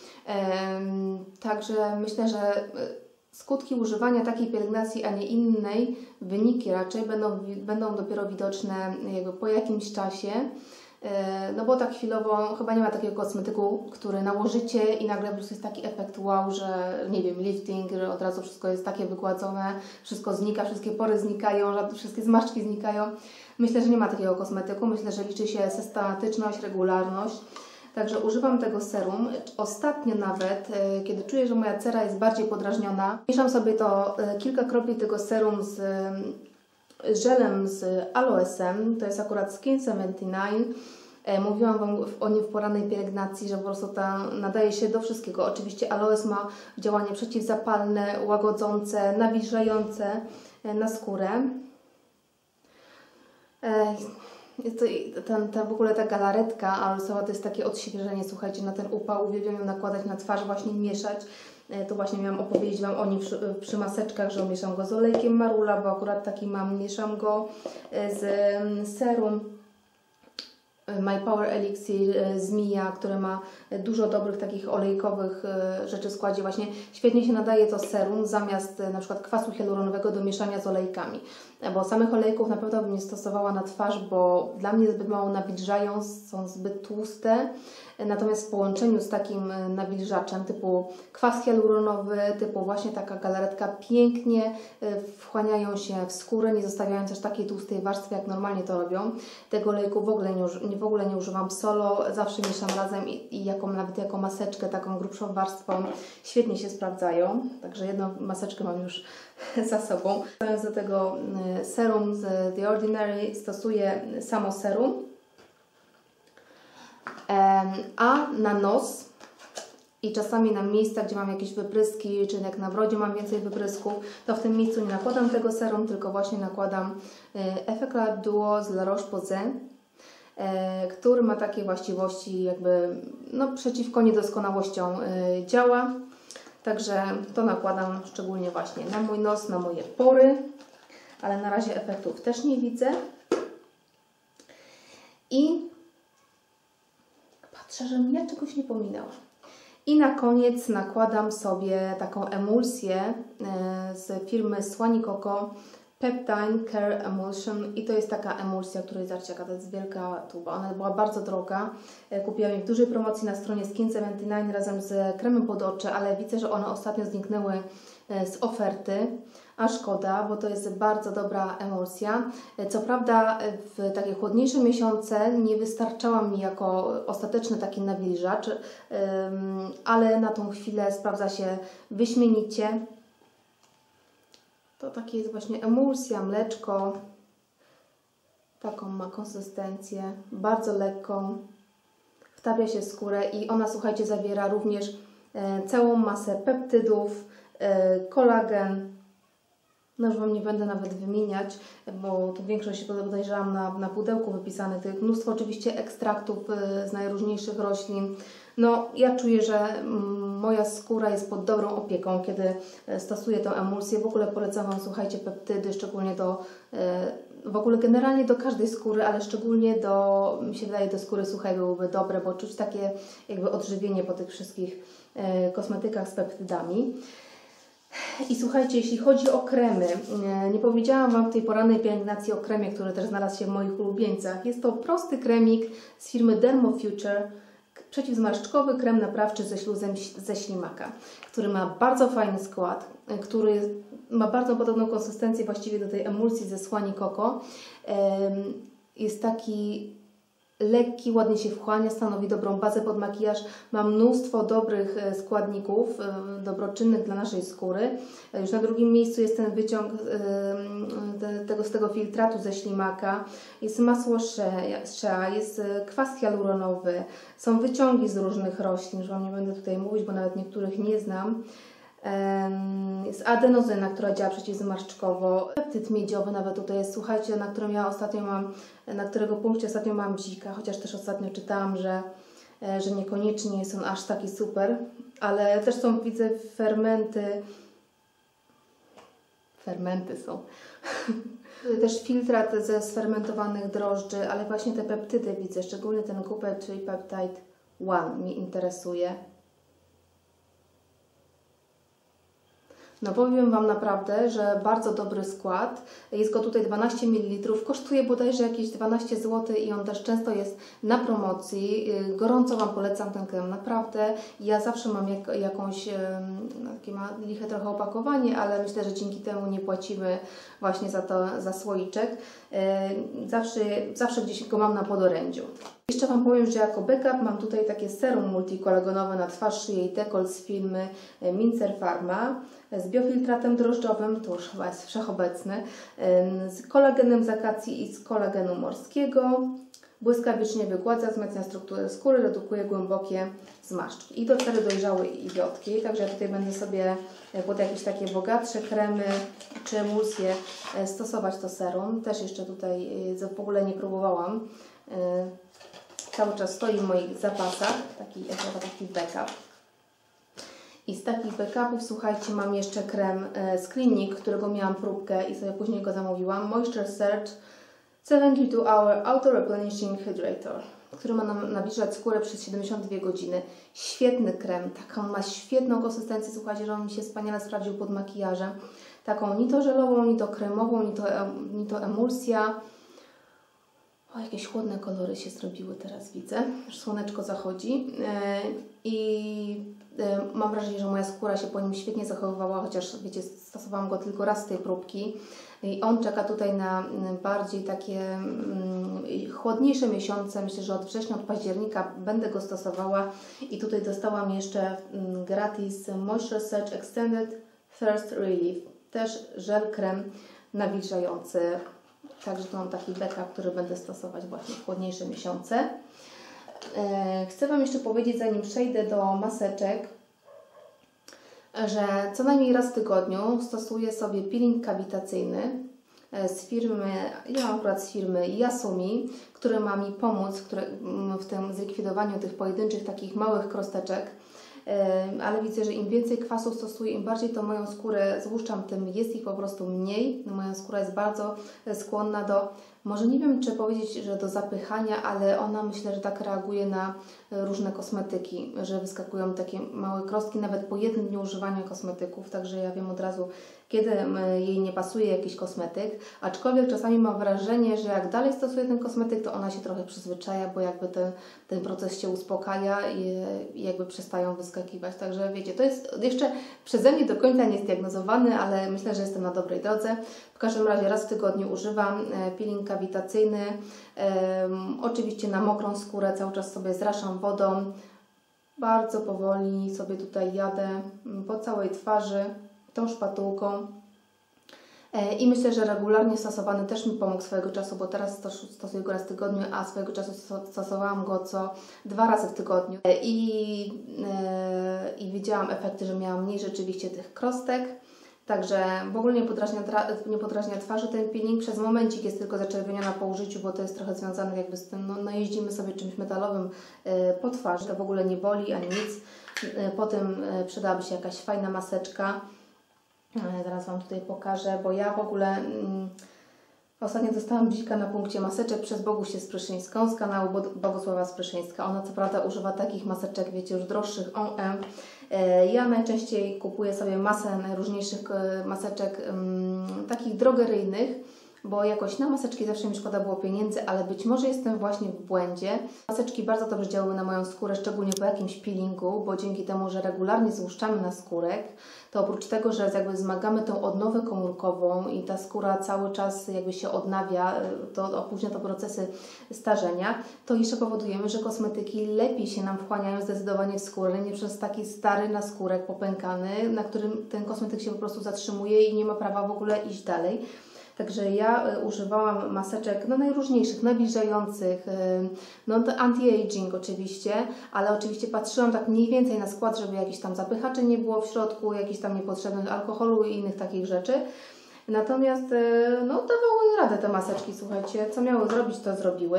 Także myślę, że skutki używania takiej pielęgnacji, a nie innej, wyniki raczej będą, będą dopiero widoczne jakby po jakimś czasie. No bo tak chwilowo chyba nie ma takiego kosmetyku, który nałożycie i nagle po prostu jest taki efekt wow, że nie wiem, lifting, że od razu wszystko jest takie wygładzone, wszystko znika, wszystkie pory znikają, wszystkie zmarszczki znikają. Myślę, że nie ma takiego kosmetyku. Myślę, że liczy się systematyczność, regularność. Także używam tego serum. Ostatnio nawet, kiedy czuję, że moja cera jest bardziej podrażniona, mieszam sobie to kilka kropli tego serum z żelem z aloesem. To jest akurat Skin siedemdziesiąt dziewięć. Mówiłam Wam o nim w porannej pielęgnacji, że po prostu ta nadaje się do wszystkiego. Oczywiście aloes ma działanie przeciwzapalne, łagodzące, nawilżające na skórę. jest to, ten, ta, w ogóle ta galaretka alusowa to jest takie odświeżenie, słuchajcie, na ten upał. Uwielbiam ją nakładać na twarz, właśnie mieszać. To właśnie miałam opowiedzieć Wam o nim przy, przy maseczkach, że mieszam go z olejkiem marula, bo akurat taki mam. Mieszam go z serum My Power Elixir z Mia, który ma dużo dobrych takich olejkowych rzeczy w składzie. Właśnie świetnie się nadaje to serum zamiast na przykład kwasu hialuronowego do mieszania z olejkami. Bo samych olejków na pewno bym nie stosowała na twarz, bo dla mnie zbyt mało nawilżają, są zbyt tłuste. Natomiast w połączeniu z takim nawilżaczem typu kwas hialuronowy, typu właśnie taka galaretka, pięknie wchłaniają się w skórę, nie zostawiając też takiej tłustej warstwy, jak normalnie to robią. Tego olejku w ogóle nie, w ogóle nie używam solo, zawsze mieszam razem i, i jako, nawet jako maseczkę, taką grubszą warstwą. Świetnie się sprawdzają, także jedną maseczkę mam już za sobą. Zamiast do tego serum z The Ordinary stosuję samo serum. A na nos i czasami na miejsca, gdzie mam jakieś wypryski, czy jak na brodzie mam więcej wyprysków, to w tym miejscu nie nakładam tego serum, tylko właśnie nakładam Effect Lab Duo z La Roche-Posay, który ma takie właściwości jakby no, przeciwko niedoskonałościom działa. Także to nakładam szczególnie właśnie na mój nos, na moje pory, ale na razie efektów też nie widzę. I patrzę, żebym ja czegoś nie pominęła. I na koniec nakładam sobie taką emulsję z firmy Słani Coco Peptine Care Emulsion i to jest taka emulsja, której zobaczcie, jaka to jest wielka tuba. Ona była bardzo droga. Kupiłam je w dużej promocji na stronie Skin siedemdziesiąt dziewięć razem z kremem pod oczy, ale widzę, że one ostatnio zniknęły z oferty. A szkoda, bo to jest bardzo dobra emulsja. Co prawda w takie chłodniejsze miesiące nie wystarczała mi jako ostateczny taki nawilżacz, ale na tą chwilę sprawdza się wyśmienicie. To takie jest właśnie emulsja, mleczko. Taką ma konsystencję, bardzo lekką. Wtapia się w skórę i ona, słuchajcie, zawiera również całą masę peptydów, kolagen. No już Wam nie będę nawet wymieniać, bo tu większość podejrzewam na, na pudełku wypisane tych. Mnóstwo oczywiście ekstraktów z najróżniejszych roślin. No ja czuję, że moja skóra jest pod dobrą opieką, kiedy stosuję tę emulsję. W ogóle polecam Wam, słuchajcie, peptydy, szczególnie do, w ogóle generalnie do każdej skóry, ale szczególnie do, mi się wydaje, do skóry suchej byłyby dobre, bo czuć takie jakby odżywienie po tych wszystkich kosmetykach z peptydami. I słuchajcie, jeśli chodzi o kremy, nie powiedziałam Wam w tej porannej pielęgnacji o kremie, który też znalazł się w moich ulubieńcach. Jest to prosty kremik z firmy Dermo Future, przeciwzmarszczkowy krem naprawczy ze śluzem ze ślimaka, który ma bardzo fajny skład, który ma bardzo podobną konsystencję właściwie do tej emulsji ze Słani Coco. Jest taki lekki, ładnie się wchłania, stanowi dobrą bazę pod makijaż, ma mnóstwo dobrych składników dobroczynnych dla naszej skóry. Już na drugim miejscu jest ten wyciąg tego, z tego filtratu ze ślimaka, jest masło shea, jest kwas hialuronowy, są wyciągi z różnych roślin, już Wam nie będę tutaj mówić, bo nawet niektórych nie znam. Jest adenozyna, która działa przeciwzmarszczkowo, peptyd miedziowy nawet tutaj jest, słuchajcie, na którym ja ostatnio mam, na którego punkcie ostatnio mam bzika, chociaż też ostatnio czytałam, że, że niekoniecznie jest on aż taki super, ale też są, widzę, fermenty, fermenty są, też filtrat ze sfermentowanych drożdży, ale właśnie te peptydy widzę, szczególnie ten kupel, czyli Peptide One mnie interesuje. No powiem Wam naprawdę, że bardzo dobry skład. Jest go tutaj dwanaście mililitrów. Kosztuje bodajże jakieś dwanaście złotych i on też często jest na promocji. Gorąco Wam polecam ten krem, naprawdę. Ja zawsze mam jak, jakąś, no, takie ma liche trochę opakowanie, ale myślę, że dzięki temu nie płacimy właśnie za to, za słoiczek. Zawsze, zawsze gdzieś go mam na podorędziu. Jeszcze Wam powiem, że jako backup mam tutaj takie serum multikolagonowe na twarz, szyję i dekolt z firmy Mincer Pharma z biofiltratem drożdżowym, to już chyba jest wszechobecny, z kolagenem z akacji i z kolagenu morskiego, błyskawicznie wygładza, wzmacnia strukturę skóry, redukuje głębokie zmarszczki. I do cery dojrzałej i wiotkiej, także ja tutaj będę sobie pod jakieś takie bogatsze kremy czy emulsje stosować to serum. Też jeszcze tutaj w ogóle nie próbowałam. Cały czas stoi w moich zapasach, taki, taki backup. I z takich backupów, słuchajcie, mam jeszcze krem z Clinique, którego miałam próbkę i sobie później go zamówiłam. Moisture Surge siedemdziesiąt dwa hour Auto Replenishing Hydrator, który ma nam nawilżać skórę przez siedemdziesiąt dwie godziny. Świetny krem, taką ma świetną konsystencję, słuchajcie, że on mi się wspaniale sprawdził pod makijażem. Taką ni to żelową, ni to kremową, ni to, ni to emulsja. O, jakieś chłodne kolory się zrobiły teraz, widzę. Już słoneczko zachodzi. Yy, I yy, mam wrażenie, że moja skóra się po nim świetnie zachowywała, chociaż, wiecie, stosowałam go tylko raz z tej próbki. I on czeka tutaj na bardziej takie yy, chłodniejsze miesiące. Myślę, że od września, od października będę go stosowała. I tutaj dostałam jeszcze yy, gratis Moisture Surge Extended Thirst Relief. Też żel krem nawilżający. Także tu mam taki backup, który będę stosować właśnie w chłodniejsze miesiące. Chcę Wam jeszcze powiedzieć, zanim przejdę do maseczek, że co najmniej raz w tygodniu stosuję sobie peeling kawitacyjny z firmy, ja mam akurat z firmy Yasumi, który ma mi pomóc w tym zlikwidowaniu tych pojedynczych takich małych krosteczek. Ale widzę, że im więcej kwasu stosuję, im bardziej to moją skórę złuszczam, tym jest ich po prostu mniej. No, moja skóra jest bardzo skłonna do, może nie wiem, czy powiedzieć, że do zapychania, ale ona, myślę, że tak reaguje na różne kosmetyki, że wyskakują takie małe krostki nawet po jednym dniu używania kosmetyków, także ja wiem od razu, kiedy jej nie pasuje jakiś kosmetyk, aczkolwiek czasami mam wrażenie, że jak dalej stosuję ten kosmetyk, to ona się trochę przyzwyczaja, bo jakby ten, ten proces się uspokaja i jakby przestają wyskakiwać. Także wiecie, to jest jeszcze przeze mnie do końca nie zdiagnozowany, ale myślę, że jestem na dobrej drodze. W każdym razie raz w tygodniu używam peeling kawitacyjny. Um, oczywiście na mokrą skórę cały czas sobie zraszam wodą. Bardzo powoli sobie tutaj jadę po całej twarzy tą szpatułką. I myślę, że regularnie stosowany też mi pomógł swojego czasu, bo teraz stosuję go raz w tygodniu, a swojego czasu stosowałam go co dwa razy w tygodniu. I, i widziałam efekty, że miałam mniej rzeczywiście tych krostek. Także w ogóle nie podrażnia, nie podrażnia twarzy ten peeling. Przez momencik jest tylko zaczerwieniona po użyciu, bo to jest trochę związane jakby z tym, no, no jeździmy sobie czymś metalowym po twarzy. To w ogóle nie boli ani nic. Potem przydałaby się jakaś fajna maseczka. Zaraz Wam tutaj pokażę, bo ja w ogóle mm, ostatnio dostałam bzika na punkcie maseczek przez Bogusię Spryszyńską z kanału Bogusława Spryszyńska. Ona co prawda używa takich maseczek, wiecie, już droższych O M. Ja najczęściej kupuję sobie masę najróżniejszych maseczek um, takich drogeryjnych, bo jakoś na maseczki zawsze mi szkoda było pieniędzy, ale być może jestem właśnie w błędzie. Maseczki bardzo dobrze działały na moją skórę, szczególnie po jakimś peelingu, bo dzięki temu, że regularnie złuszczamy na skórek, to oprócz tego, że jakby wzmagamy tą odnowę komórkową i ta skóra cały czas jakby się odnawia, to opóźnia to procesy starzenia, to jeszcze powodujemy, że kosmetyki lepiej się nam wchłaniają zdecydowanie w skórę, nie przez taki stary naskórek popękany, na którym ten kosmetyk się po prostu zatrzymuje i nie ma prawa w ogóle iść dalej. Także ja używałam maseczek no, najróżniejszych, nawilżających, no anti-aging oczywiście, ale oczywiście patrzyłam tak mniej więcej na skład, żeby jakichś tam zapychaczy nie było w środku, jakichś tam niepotrzebnych alkoholu i innych takich rzeczy. Natomiast no, dawały radę te maseczki, słuchajcie, co miały zrobić, to zrobiły.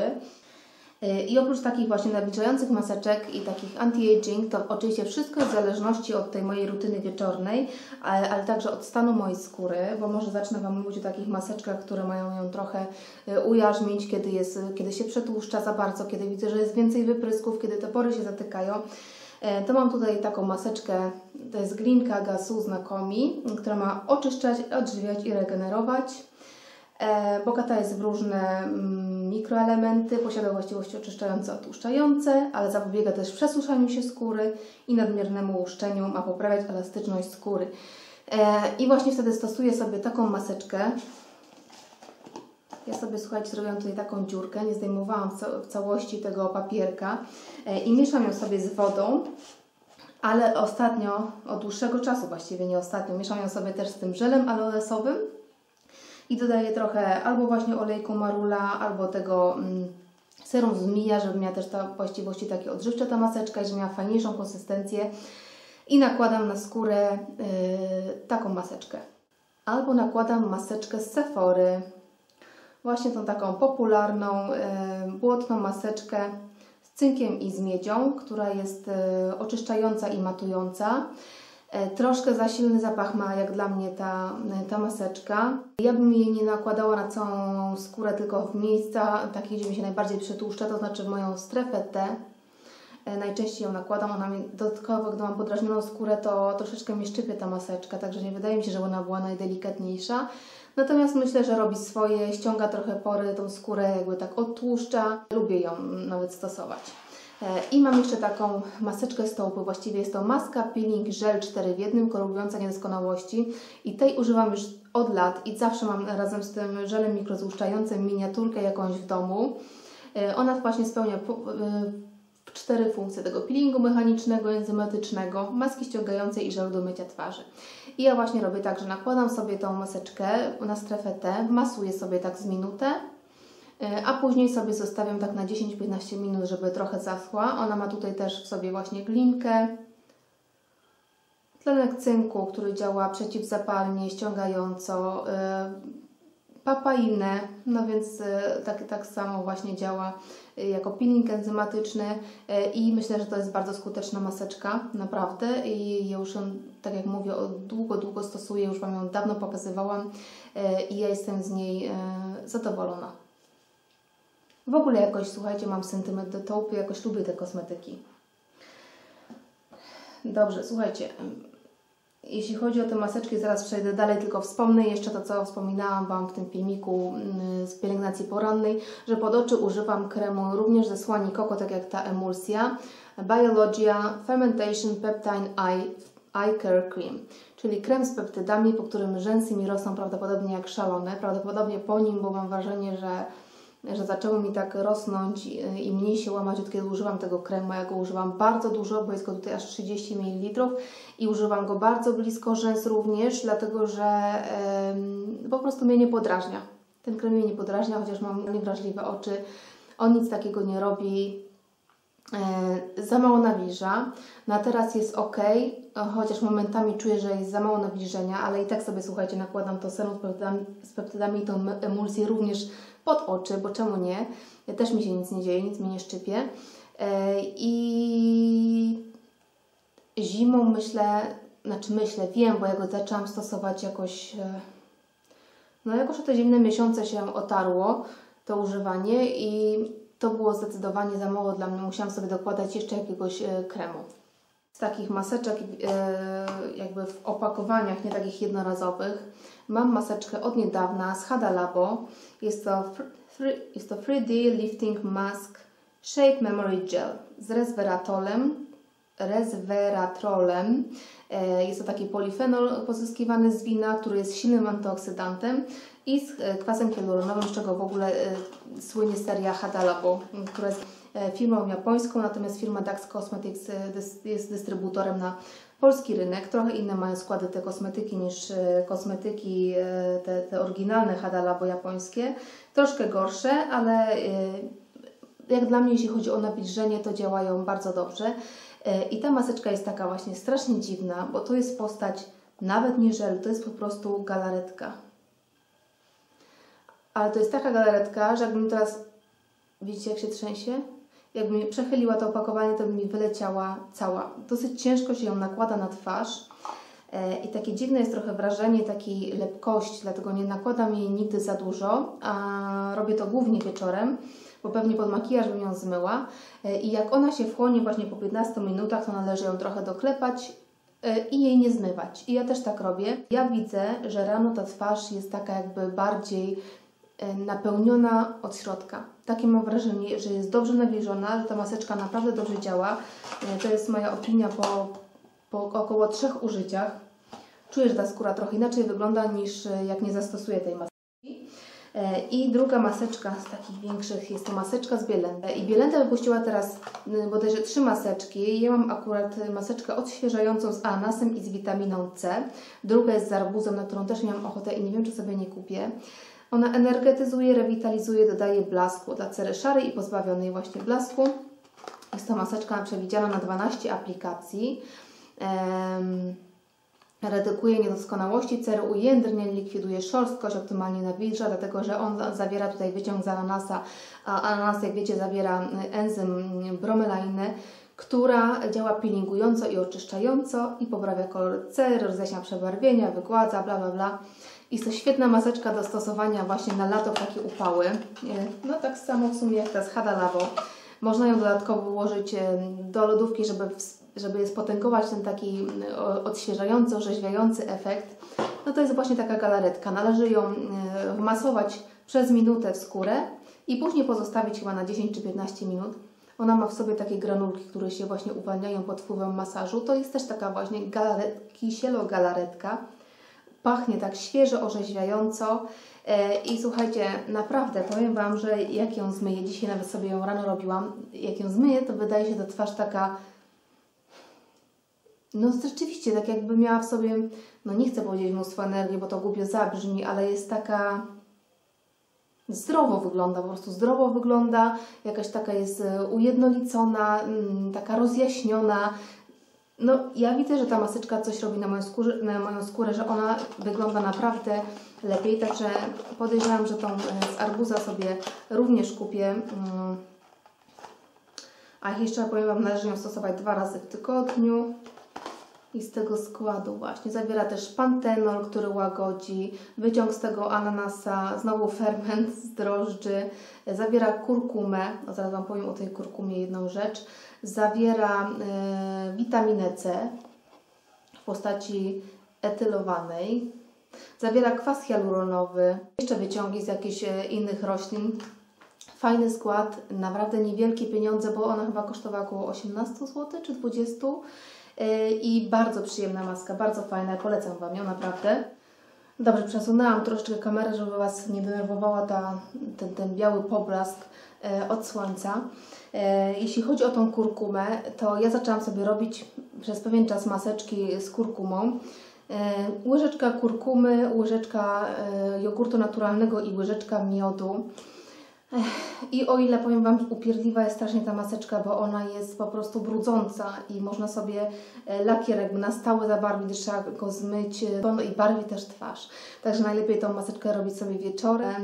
I oprócz takich właśnie nawilżających maseczek i takich anti-aging, to oczywiście wszystko jest w zależności od tej mojej rutyny wieczornej, ale, ale także od stanu mojej skóry, bo może zacznę Wam mówić o takich maseczkach, które mają ją trochę ujarzmić, kiedy, jest, kiedy się przetłuszcza za bardzo, kiedy widzę, że jest więcej wyprysków, kiedy te pory się zatykają. To mam tutaj taką maseczkę, to jest Glinka Gasu Znakomi, która ma oczyszczać, odżywiać i regenerować. E, bogata jest w różne mm, mikroelementy, posiada właściwości oczyszczające, odtłuszczające, ale zapobiega też przesuszaniu się skóry i nadmiernemu łuszczeniu, ma poprawiać elastyczność skóry. E, I właśnie wtedy stosuję sobie taką maseczkę. Ja sobie, słuchajcie, zrobiłam tutaj taką dziurkę, nie zdejmowałam w całości tego papierka e, i mieszam ją sobie z wodą. Ale ostatnio, od dłuższego czasu właściwie, nie ostatnio, mieszam ją sobie też z tym żelem aloesowym. I dodaję trochę albo właśnie olejku marula, albo tego mm, serum zmija, żeby miała też ta właściwości takie odżywcze ta maseczka i żeby miała fajniejszą konsystencję. I nakładam na skórę yy, taką maseczkę. Albo nakładam maseczkę z Sephory. Właśnie tą taką popularną, yy, błotną maseczkę z cynkiem i z miedzią, która jest yy, oczyszczająca i matująca. Troszkę za silny zapach ma jak dla mnie ta, ta maseczka. Ja bym jej nie nakładała na całą skórę, tylko w miejsca takie, gdzie mi się najbardziej przetłuszcza, to znaczy w moją strefę T. Najczęściej ją nakładam, ona mi dodatkowo, gdy mam podrażnioną skórę, to troszeczkę mi szczypie ta maseczka, także nie wydaje mi się, że ona była najdelikatniejsza. Natomiast myślę, że robi swoje, ściąga trochę pory, tą skórę jakby tak odtłuszcza. Lubię ją nawet stosować. I mam jeszcze taką maseczkę stopy, właściwie jest to maska peeling żel cztery w jednym, korygująca niedoskonałości i tej używam już od lat i zawsze mam razem z tym żelem mikrozłuszczającym miniaturkę jakąś w domu. Ona właśnie spełnia cztery funkcje tego peelingu mechanicznego, enzymatycznego, maski ściągającej i żelu do mycia twarzy. I ja właśnie robię tak, że nakładam sobie tą maseczkę na strefę T, masuję sobie tak z minutę, a później sobie zostawiam tak na dziesięć do piętnastu minut, żeby trochę zaschła. Ona ma tutaj też w sobie właśnie glinkę, tlenek cynku, który działa przeciwzapalnie, ściągająco, yy, papainę, no więc yy, tak, tak samo właśnie działa yy, jako peeling enzymatyczny yy, i myślę, że to jest bardzo skuteczna maseczka, naprawdę. I ja już ją, tak jak mówię, od długo, długo stosuję, już Wam ją dawno pokazywałam yy, i ja jestem z niej yy, zadowolona. W ogóle jakoś, słuchajcie, mam sentyment do taupy, jakoś lubię te kosmetyki. Dobrze, słuchajcie, jeśli chodzi o te maseczki, zaraz przejdę dalej, tylko wspomnę jeszcze to, co wspominałam Wam w tym filmiku z pielęgnacji porannej, że pod oczy używam kremu również ze słoni koko, tak jak ta emulsja, Biologia Fermentation Peptide Eye, Eye Care Cream, czyli krem z peptydami, po którym rzęsy mi rosną prawdopodobnie jak szalone, prawdopodobnie po nim, bo mam wrażenie, że że zaczęło mi tak rosnąć i mniej się łamać, od kiedy używam tego kremu. Ja go używam bardzo dużo, bo jest go tutaj aż trzydzieści mililitrów i używam go bardzo blisko rzęs również, dlatego że yy, po prostu mnie nie podrażnia. Ten krem mnie nie podrażnia, chociaż mam niewrażliwe oczy. On nic takiego nie robi. Yy, za mało nawilża. Na teraz jest ok, chociaż momentami czuję, że jest za mało nawilżenia, ale i tak sobie, słuchajcie, nakładam to serum z peptydami, z peptydami i tą emulsję również pod oczy, bo czemu nie? Też mi się nic nie dzieje, nic mi nie szczypie. Yy, I zimą myślę, znaczy myślę, wiem, bo ja go zaczęłam stosować jakoś, yy, no jakoś o te zimne miesiące się otarło to używanie i to było zdecydowanie za mało dla mnie. Musiałam sobie dokładać jeszcze jakiegoś yy, kremu. Z takich maseczek yy, jakby w opakowaniach, nie takich jednorazowych, mam maseczkę od niedawna z Hada Labo. Jest to, jest to trzy D Lifting Mask Shape Memory Gel z resveratrolem. resveratrolem. Jest to taki polifenol pozyskiwany z wina, który jest silnym antyoksydantem i z kwasem hialuronowym, z czego w ogóle słynie seria Hada Labo, która jest firmą japońską, natomiast firma Dax Cosmetics jest dystrybutorem na polski rynek. Trochę inne mają składy te kosmetyki niż kosmetyki te, te oryginalne Hada Labo japońskie. Troszkę gorsze, ale jak dla mnie, jeśli chodzi o nawilżenie, to działają bardzo dobrze. I ta maseczka jest taka właśnie strasznie dziwna, bo to jest postać nawet nie żel, to jest po prostu galaretka. Ale to jest taka galaretka, że jakbym teraz, widzicie jak się trzęsie? Jakbym przechyliła to opakowanie, to by mi wyleciała cała. Dosyć ciężko się ją nakłada na twarz i takie dziwne jest trochę wrażenie takiej lepkości, dlatego nie nakładam jej nigdy za dużo, a robię to głównie wieczorem, bo pewnie pod makijaż bym ją zmyła. I jak ona się wchłonie właśnie po piętnastu minutach, to należy ją trochę doklepać i jej nie zmywać. I ja też tak robię. Ja widzę, że rano ta twarz jest taka jakby bardziej napełniona od środka. Takie mam wrażenie, że jest dobrze nawilżona, że ta maseczka naprawdę dobrze działa. To jest moja opinia po, po około trzech użyciach. Czuję, że ta skóra trochę inaczej wygląda niż jak nie zastosuję tej maseczki. I druga maseczka z takich większych jest to maseczka z Bielente. I Bielente wypuściła teraz bodajże trzy maseczki. Ja mam akurat maseczkę odświeżającą z ananasem i z witaminą C. Druga jest z arbuzem, na którą też miałam ochotę i nie wiem, czy sobie nie kupię. Ona energetyzuje, rewitalizuje, dodaje blasku dla cery szarej i pozbawionej właśnie blasku. Jest to maseczka przewidziana na dwanaście aplikacji. Um, redukuje niedoskonałości cery, ujędrnia, likwiduje szorstkość, optymalnie nawilża, dlatego że on zawiera tutaj wyciąg z ananasa, a ananas, jak wiecie, zawiera enzym bromelainę, która działa peelingująco i oczyszczająco i poprawia kolor cery, rozjaśnia przebarwienia, wygładza, bla bla bla. Jest to świetna maseczka do stosowania właśnie na lato, w takie upały. No tak samo w sumie jak ta z Hada Labo. Można ją dodatkowo włożyć do lodówki, żeby, żeby spotęgować ten taki odświeżający, orzeźwiający efekt. No to jest właśnie taka galaretka. Należy ją wmasować przez minutę w skórę i później pozostawić chyba na dziesięć czy piętnaście minut. Ona ma w sobie takie granulki, które się właśnie uwalniają pod wpływem masażu. To jest też taka właśnie galaret, kisielo-galaretka. Pachnie tak świeżo, orzeźwiająco. I słuchajcie, naprawdę powiem Wam, że jak ją zmyję, dzisiaj nawet sobie ją rano robiłam, jak ją zmyję, to wydaje się ta twarz taka, no rzeczywiście, tak jakby miała w sobie, no nie chcę powiedzieć mnóstwo energii, bo to głupio zabrzmi, ale jest taka, zdrowo wygląda, po prostu zdrowo wygląda, jakaś taka jest ujednolicona, taka rozjaśniona. No ja widzę, że ta maseczka coś robi na moją, skórze, na moją skórę, że ona wygląda naprawdę lepiej, także podejrzewam, że tą z arbuza sobie również kupię. A jeszcze powiem Wam, należy ją stosować dwa razy w tygodniu. I z tego składu właśnie zawiera też pantenol, który łagodzi, wyciąg z tego ananasa, znowu ferment z drożdży, zawiera kurkumę, o, zaraz Wam powiem o tej kurkumie jedną rzecz, zawiera y, witaminę C w postaci etylowanej, zawiera kwas hialuronowy, jeszcze wyciągi z jakichś innych roślin. Fajny skład, naprawdę niewielkie pieniądze, bo ona chyba kosztowała około osiemnaście złotych czy dwadzieścia złotych. I bardzo przyjemna maska, bardzo fajna, polecam Wam ją naprawdę. Dobrze, przesunęłam troszeczkę kamerę, żeby Was nie denerwowała ta, ten, ten biały poblask e, od słońca. E, jeśli chodzi o tą kurkumę, to ja zaczęłam sobie robić przez pewien czas maseczki z kurkumą. E, łyżeczka kurkumy, łyżeczka e, jogurtu naturalnego i łyżeczka miodu. I o ile powiem Wam, upierdliwa jest strasznie ta maseczka, bo ona jest po prostu brudząca i można sobie lakier jakby na stałe zabarwić, trzeba go zmyć i barwi też twarz. Także najlepiej tą maseczkę robić sobie wieczorem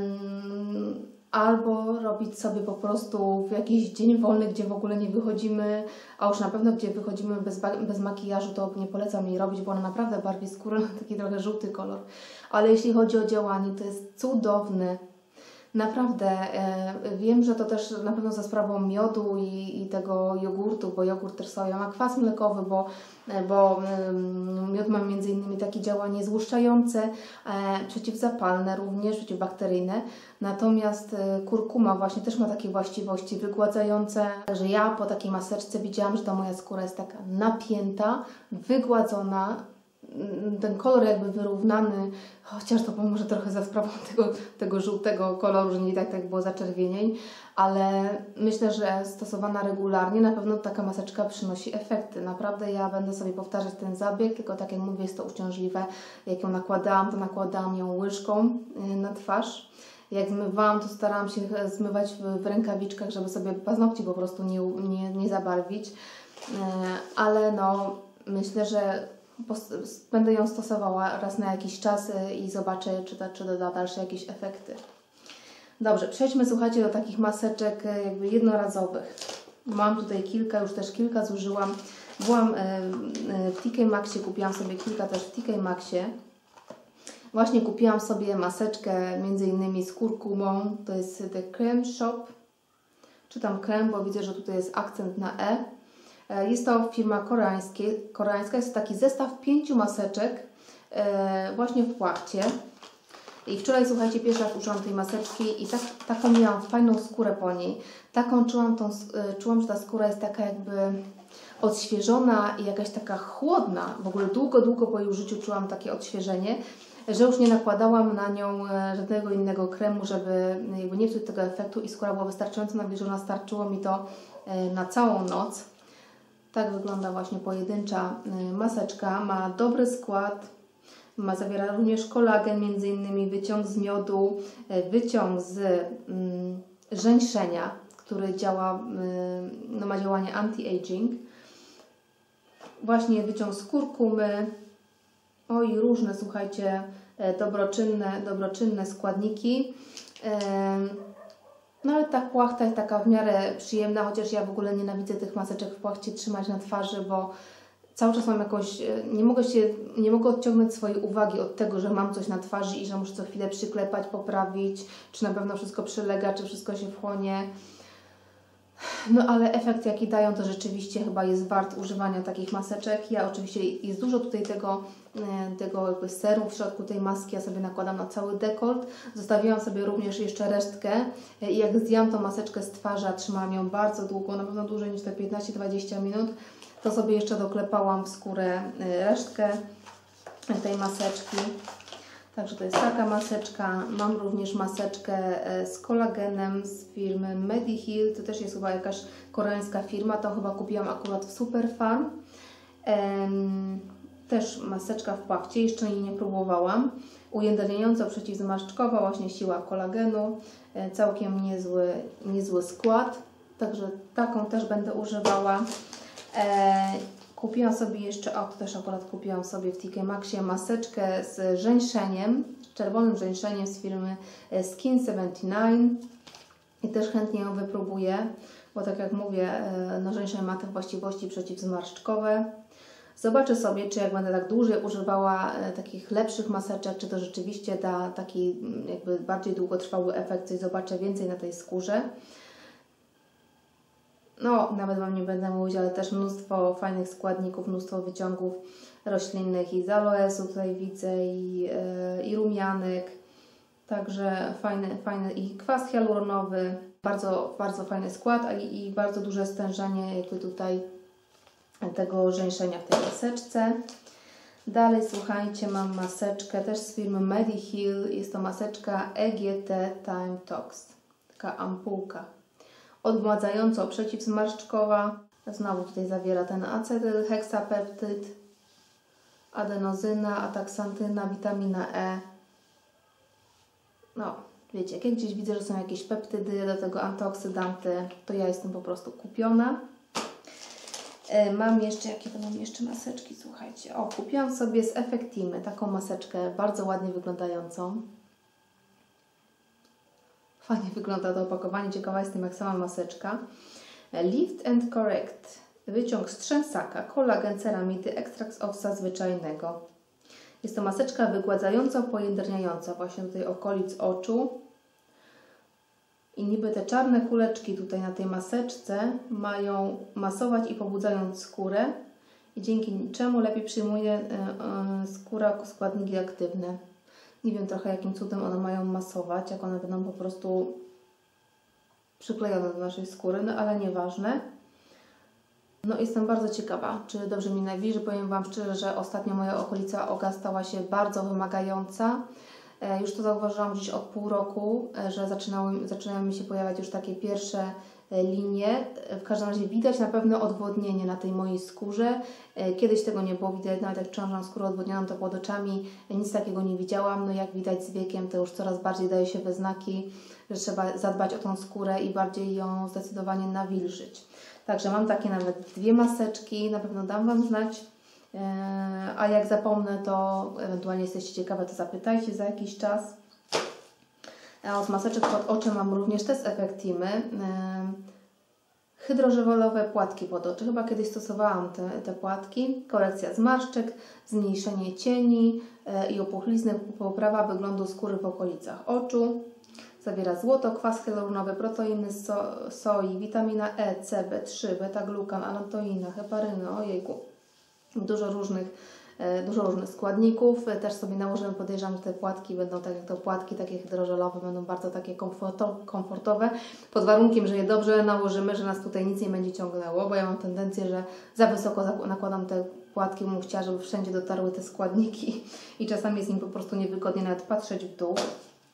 albo robić sobie po prostu w jakiś dzień wolny, gdzie w ogóle nie wychodzimy, a już na pewno gdzie wychodzimy bez, bez makijażu, to nie polecam jej robić, bo ona naprawdę barwi skórę na taki trochę żółty kolor. Ale jeśli chodzi o działanie, to jest cudowne. Naprawdę, e, wiem, że to też na pewno za sprawą miodu i, i tego jogurtu, bo jogurt też sobie ma kwas mlekowy, bo, bo e, miód ma między innymi takie działanie złuszczające, e, przeciwzapalne również, przeciwbakteryjne. Natomiast e, kurkuma właśnie też ma takie właściwości wygładzające, że ja po takiej maseczce widziałam, że ta moja skóra jest taka napięta, wygładzona, ten kolor jakby wyrównany, chociaż to pomoże trochę za sprawą tego, tego żółtego koloru, że nie tak, tak było zaczerwienień, ale myślę, że stosowana regularnie na pewno taka maseczka przynosi efekty. Naprawdę ja będę sobie powtarzać ten zabieg, tylko tak jak mówię, jest to uciążliwe. Jak ją nakładałam, to nakładałam ją łyżką na twarz. Jak zmywałam, to starałam się zmywać w, w rękawiczkach, żeby sobie paznokci po prostu nie, nie, nie zabarwić, ale no myślę, że będę ją stosowała raz na jakiś czas i zobaczę, czy, da, czy doda dalsze jakieś efekty. Dobrze, przejdźmy, słuchajcie, do takich maseczek jakby jednorazowych. Mam tutaj kilka, już też kilka zużyłam. Byłam w T K Maxie, kupiłam sobie kilka też w T K Maxie. Właśnie kupiłam sobie maseczkę między innymi z kurkumą. To jest The Creme Shop. Czytam krem, bo widzę, że tutaj jest akcent na E. Jest to firma koreańskie, koreańska. Jest to taki zestaw pięciu maseczek e, właśnie w płachcie. I wczoraj, słuchajcie, pierwszy raz użyłam tej maseczki i tak, taką miałam fajną skórę po niej. Taką czułam, tą, czułam, że ta skóra jest taka jakby odświeżona i jakaś taka chłodna. W ogóle długo, długo po jej użyciu czułam takie odświeżenie, że już nie nakładałam na nią żadnego innego kremu, żeby jakby nie psuć tego efektu i skóra była wystarczająco nawilżona. Starczyło mi to na całą noc. Tak wygląda właśnie pojedyncza maseczka. Ma dobry skład, Ma, zawiera również kolagen, między innymi wyciąg z miodu, wyciąg z mm, żeńszenia, który działa, yy, no, ma działanie anti-aging. Właśnie wyciąg z kurkumy. Oj, różne, słuchajcie, dobroczynne, dobroczynne składniki. No ale ta płachta jest taka w miarę przyjemna, chociaż ja w ogóle nienawidzę tych maseczek w płachcie trzymać na twarzy, bo cały czas mam jakąś, nie mogę się, nie mogę odciągnąć swojej uwagi od tego, że mam coś na twarzy i że muszę co chwilę przyklepać, poprawić, czy na pewno wszystko przylega, czy wszystko się wchłonie. No ale efekt jaki dają, to rzeczywiście chyba jest wart używania takich maseczek. Ja oczywiście, jest dużo tutaj tego, tego jakby serum w środku tej maski, ja sobie nakładam na cały dekolt. Zostawiłam sobie również jeszcze resztkę i jak zdjęłam tą maseczkę z twarzy, a trzymałam ją bardzo długo, na pewno dłużej niż te piętnaście dwadzieścia minut, to sobie jeszcze doklepałam w skórę resztkę tej maseczki. Także to jest taka maseczka. Mam również maseczkę z kolagenem z firmy Mediheal. To też jest chyba jakaś koreańska firma. To chyba kupiłam akurat w Superfarm. Ehm, też maseczka w płachcie. Jeszcze jej nie próbowałam. Ujędrniająco przeciwzmarszczkowa, właśnie siła kolagenu. E, całkiem niezły, niezły skład. Także taką też będę używała. E, Kupiłam sobie jeszcze, o to też akurat kupiłam sobie w T K Maxie maseczkę z żeńszeniem, z czerwonym żeńszeniem z firmy Skin siedemdziesiąt dziewięć i też chętnie ją wypróbuję, bo tak jak mówię, no żeńszeń ma te właściwości przeciwzmarszczkowe. Zobaczę sobie, czy jak będę tak dłużej używała takich lepszych maseczek, czy to rzeczywiście da taki jakby bardziej długotrwały efekt, coś zobaczę więcej na tej skórze. No, nawet Wam nie będę mówić, ale też mnóstwo fajnych składników, mnóstwo wyciągów roślinnych i z aloesu tutaj widzę i, yy, i rumianek. Także fajny, fajny i kwas hialuronowy, bardzo, bardzo fajny skład a i, i bardzo duże stężenie jakby tutaj tego żeńszenia w tej maseczce. Dalej słuchajcie, mam maseczkę też z firmy Mediheal. Jest to maseczka E G T Time Tox, taka ampułka odmładzająco przeciwzmarszczkowa. Znowu tutaj zawiera ten acetyl, heksapeptyd, adenozyna, ataksantyna, witamina E. No, wiecie, jak gdzieś widzę, że są jakieś peptydy, do tego antyoksydanty, to ja jestem po prostu kupiona. E, mam jeszcze, jakie to mam jeszcze maseczki, słuchajcie. O, kupiłam sobie z Effectimy taką maseczkę, bardzo ładnie wyglądającą. Fajnie wygląda to opakowanie, ciekawa jestem jak sama maseczka. Lift and Correct, wyciąg z trzęsaka, kolagen, ceramidy, ekstrakt z owsa zwyczajnego. Jest to maseczka wygładzająca, pojędrniająca właśnie do tej okolic oczu. I niby te czarne kuleczki tutaj na tej maseczce mają masować i pobudzając skórę i dzięki czemu lepiej przyjmuje skóra składniki aktywne. Nie wiem trochę jakim cudem one mają masować, jak one będą po prostu przyklejone do naszej skóry, no ale nieważne. No jestem bardzo ciekawa, czy dobrze mi nawilży. Powiem Wam szczerze, że ostatnio moja okolica oka stała się bardzo wymagająca. E, już to zauważyłam gdzieś od pół roku, e, że zaczynały, zaczynają mi się pojawiać już takie pierwsze e, linie. E, w każdym razie widać na pewno odwodnienie na tej mojej skórze. E, kiedyś tego nie było widać, nawet jak ciążam skórę odwodnioną, to pod oczami e, nic takiego nie widziałam. No jak widać z wiekiem, to już coraz bardziej daje się we znaki, że trzeba zadbać o tą skórę i bardziej ją zdecydowanie nawilżyć. Także mam takie nawet dwie maseczki, na pewno dam Wam znać, eee, a jak zapomnę, to ewentualnie jesteście ciekawe, to zapytajcie za jakiś czas. A od maseczek pod oczy mam również te z Effectimy, eee, hydrożywolowe płatki pod oczy. Chyba kiedyś stosowałam te, te płatki. Korekcja zmarszczek, zmniejszenie cieni eee, i opuchlizny, poprawa wyglądu skóry w okolicach oczu. Zawiera złoto, kwas hialuronowy, proteiny z so, soi, witamina E, C, B trzy, beta-glukan, alantoina, heparyny, ojejku, dużo różnych, e, dużo różnych składników. E, też sobie nałożyłem, podejrzewam, że te płatki będą tak jak to płatki takie hydrożelowe, będą bardzo takie komforto, komfortowe, pod warunkiem, że je dobrze nałożymy, że nas tutaj nic nie będzie ciągnęło, bo ja mam tendencję, że za wysoko nakładam te płatki, bym chciała, żeby wszędzie dotarły te składniki i czasami jest im po prostu niewygodnie nawet patrzeć w dół.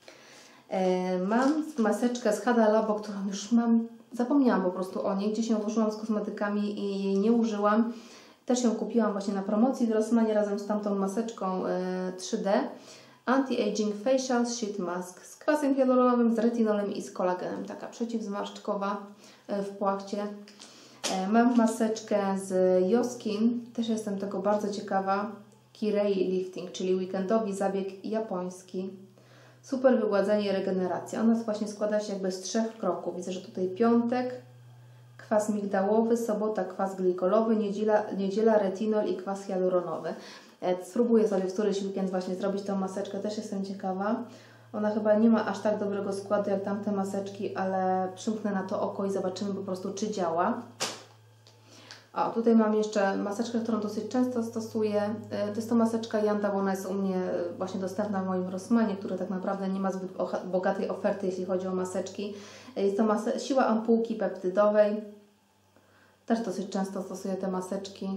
Mam maseczkę z Huda Labo, którą już mam, zapomniałam po prostu o niej, gdzieś ją włożyłam z kosmetykami i jej nie użyłam. Też ją kupiłam właśnie na promocji w Rossmanie razem z tamtą maseczką trzy D. Anti-Aging Facial Sheet Mask z kwasem hialuronowym, z retinolem i z kolagenem. Taka przeciwzmarszczkowa w płachcie. Mam maseczkę z Yoskin, też jestem tego bardzo ciekawa. Kirei Lifting, czyli weekendowy zabieg japoński. Super wygładzenie i regeneracja. Ona właśnie składa się jakby z trzech kroków. Widzę, że tutaj piątek, kwas migdałowy, sobota kwas glikolowy, niedziela, niedziela retinol i kwas hialuronowy. Spróbuję sobie w któryś weekend właśnie zrobić tą maseczkę, też jestem ciekawa. Ona chyba nie ma aż tak dobrego składu jak tamte maseczki, ale przymknę na to oko i zobaczymy po prostu, czy działa. O, tutaj mam jeszcze maseczkę, którą dosyć często stosuję. To jest to maseczka Yanda, bo ona jest u mnie właśnie dostępna w moim Rossmanie, który tak naprawdę nie ma zbyt bogatej oferty, jeśli chodzi o maseczki. Jest to mase siła ampułki peptydowej. Też dosyć często stosuję te maseczki.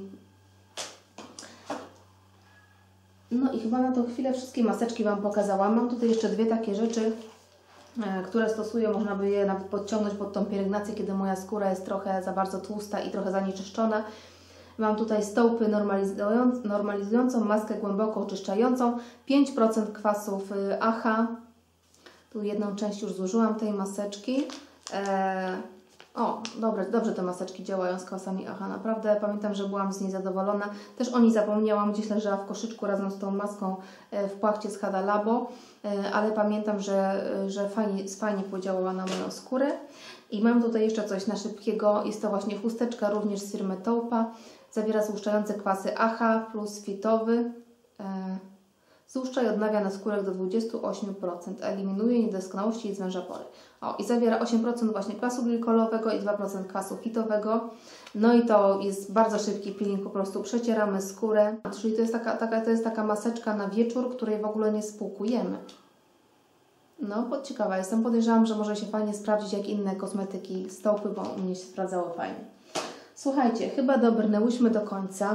No i chyba na tą chwilę wszystkie maseczki Wam pokazałam. Mam tutaj jeszcze dwie takie rzeczy, które stosuję, można by je nawet podciągnąć pod tą pielęgnację, kiedy moja skóra jest trochę za bardzo tłusta i trochę zanieczyszczona. Mam tutaj Stoupy normalizując, normalizującą, maskę głęboko oczyszczającą, pięć procent kwasów A H. Tu jedną część już zużyłam tej maseczki. Eee, o, dobre, dobrze te maseczki działają z kwasami A H, naprawdę pamiętam, że byłam z niej zadowolona. Też o niej zapomniałam, gdzieś leżała w koszyczku razem z tą maską w płachcie z Hada Labo, ale pamiętam, że, że fajnie, fajnie podziałała na moją skórę. I mam tutaj jeszcze coś na szybkiego, jest to właśnie chusteczka również z firmy Toupa. Zawiera złuszczające kwasy A H plus fitowy. Złuszcza i odnawia naskórek do dwudziestu ośmiu procent. Eliminuje niedoskonałości i zwęża pory. O, i zawiera osiem procent właśnie kwasu glikolowego i dwa procent kwasu fitowego. No i to jest bardzo szybki peeling, po prostu przecieramy skórę. Czyli to jest taka, taka, to jest taka maseczka na wieczór, której w ogóle nie spłukujemy. No, bo ciekawa jestem. Podejrzewam, że może się fajnie sprawdzić jak inne kosmetyki Stoupy, bo u mnie się sprawdzały fajnie. Słuchajcie, chyba dobrnęłyśmy do końca.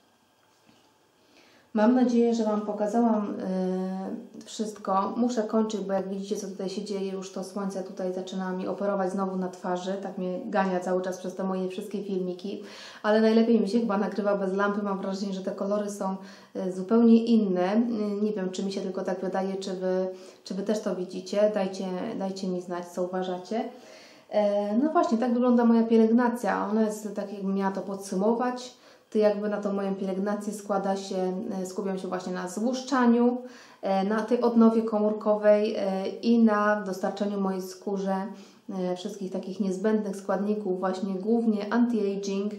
Mam nadzieję, że Wam pokazałam yy, wszystko. Muszę kończyć, bo jak widzicie, co tutaj się dzieje, już to słońce tutaj zaczyna mi operować znowu na twarzy. Tak mnie gania cały czas przez te moje wszystkie filmiki. Ale najlepiej mi się chyba nagrywa bez lampy. Mam wrażenie, że te kolory są yy, zupełnie inne. Yy, nie wiem, czy mi się tylko tak wydaje, czy Wy, czy wy też to widzicie. Dajcie, dajcie mi znać, co uważacie. Yy, no właśnie, tak wygląda moja pielęgnacja. Ona jest, tak jakbym miała to podsumować. To jakby na tą moją pielęgnację składa się, skupiam się właśnie na złuszczaniu, na tej odnowie komórkowej i na dostarczeniu mojej skórze wszystkich takich niezbędnych składników, właśnie głównie anti-aging,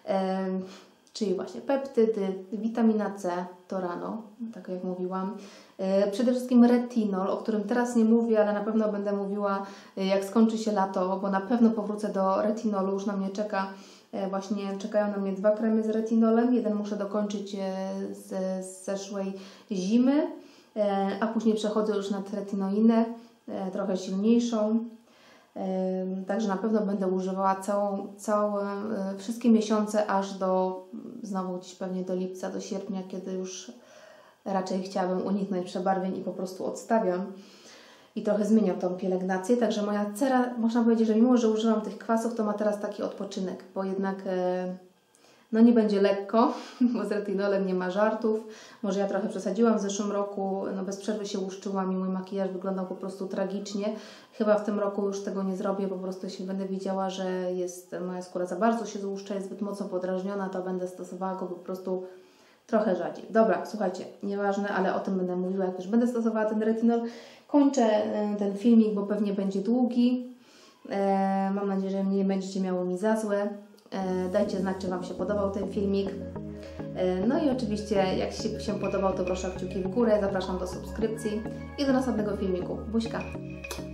czyli właśnie peptydy, witamina C, to rano, tak jak mówiłam. Przede wszystkim retinol, o którym teraz nie mówię, ale na pewno będę mówiła, jak skończy się lato, bo na pewno powrócę do retinolu, już na mnie czeka. Właśnie czekają na mnie dwa kremy z retinolem. Jeden muszę dokończyć z, z zeszłej zimy, a później przechodzę już na retinoinę, trochę silniejszą. Także na pewno będę używała całą, całe, wszystkie miesiące aż do, znowu gdzieś pewnie do lipca, do sierpnia, kiedy już raczej chciałabym uniknąć przebarwień i po prostu odstawiam. I trochę zmieniam tą pielęgnację, także moja cera, można powiedzieć, że mimo, że używam tych kwasów, to ma teraz taki odpoczynek, bo jednak e, no nie będzie lekko, bo z retinolem nie ma żartów. Może ja trochę przesadziłam w zeszłym roku, no bez przerwy się łuszczyłam i mój makijaż wyglądał po prostu tragicznie. Chyba w tym roku już tego nie zrobię, po prostu jeśli będę widziała, że jest moja skóra za bardzo się złuszcza, jest zbyt mocno podrażniona, to będę stosowała go po prostu trochę rzadziej. Dobra, słuchajcie, nieważne, ale o tym będę mówiła, jak już będę stosowała ten retinol. Kończę ten filmik, bo pewnie będzie długi. E, mam nadzieję, że nie będziecie miało mi za złe. E, dajcie znać, czy Wam się podobał ten filmik. E, no i oczywiście, jak się, się podobał, to proszę o kciuki w górę. Zapraszam do subskrypcji i do następnego filmiku. Buźka!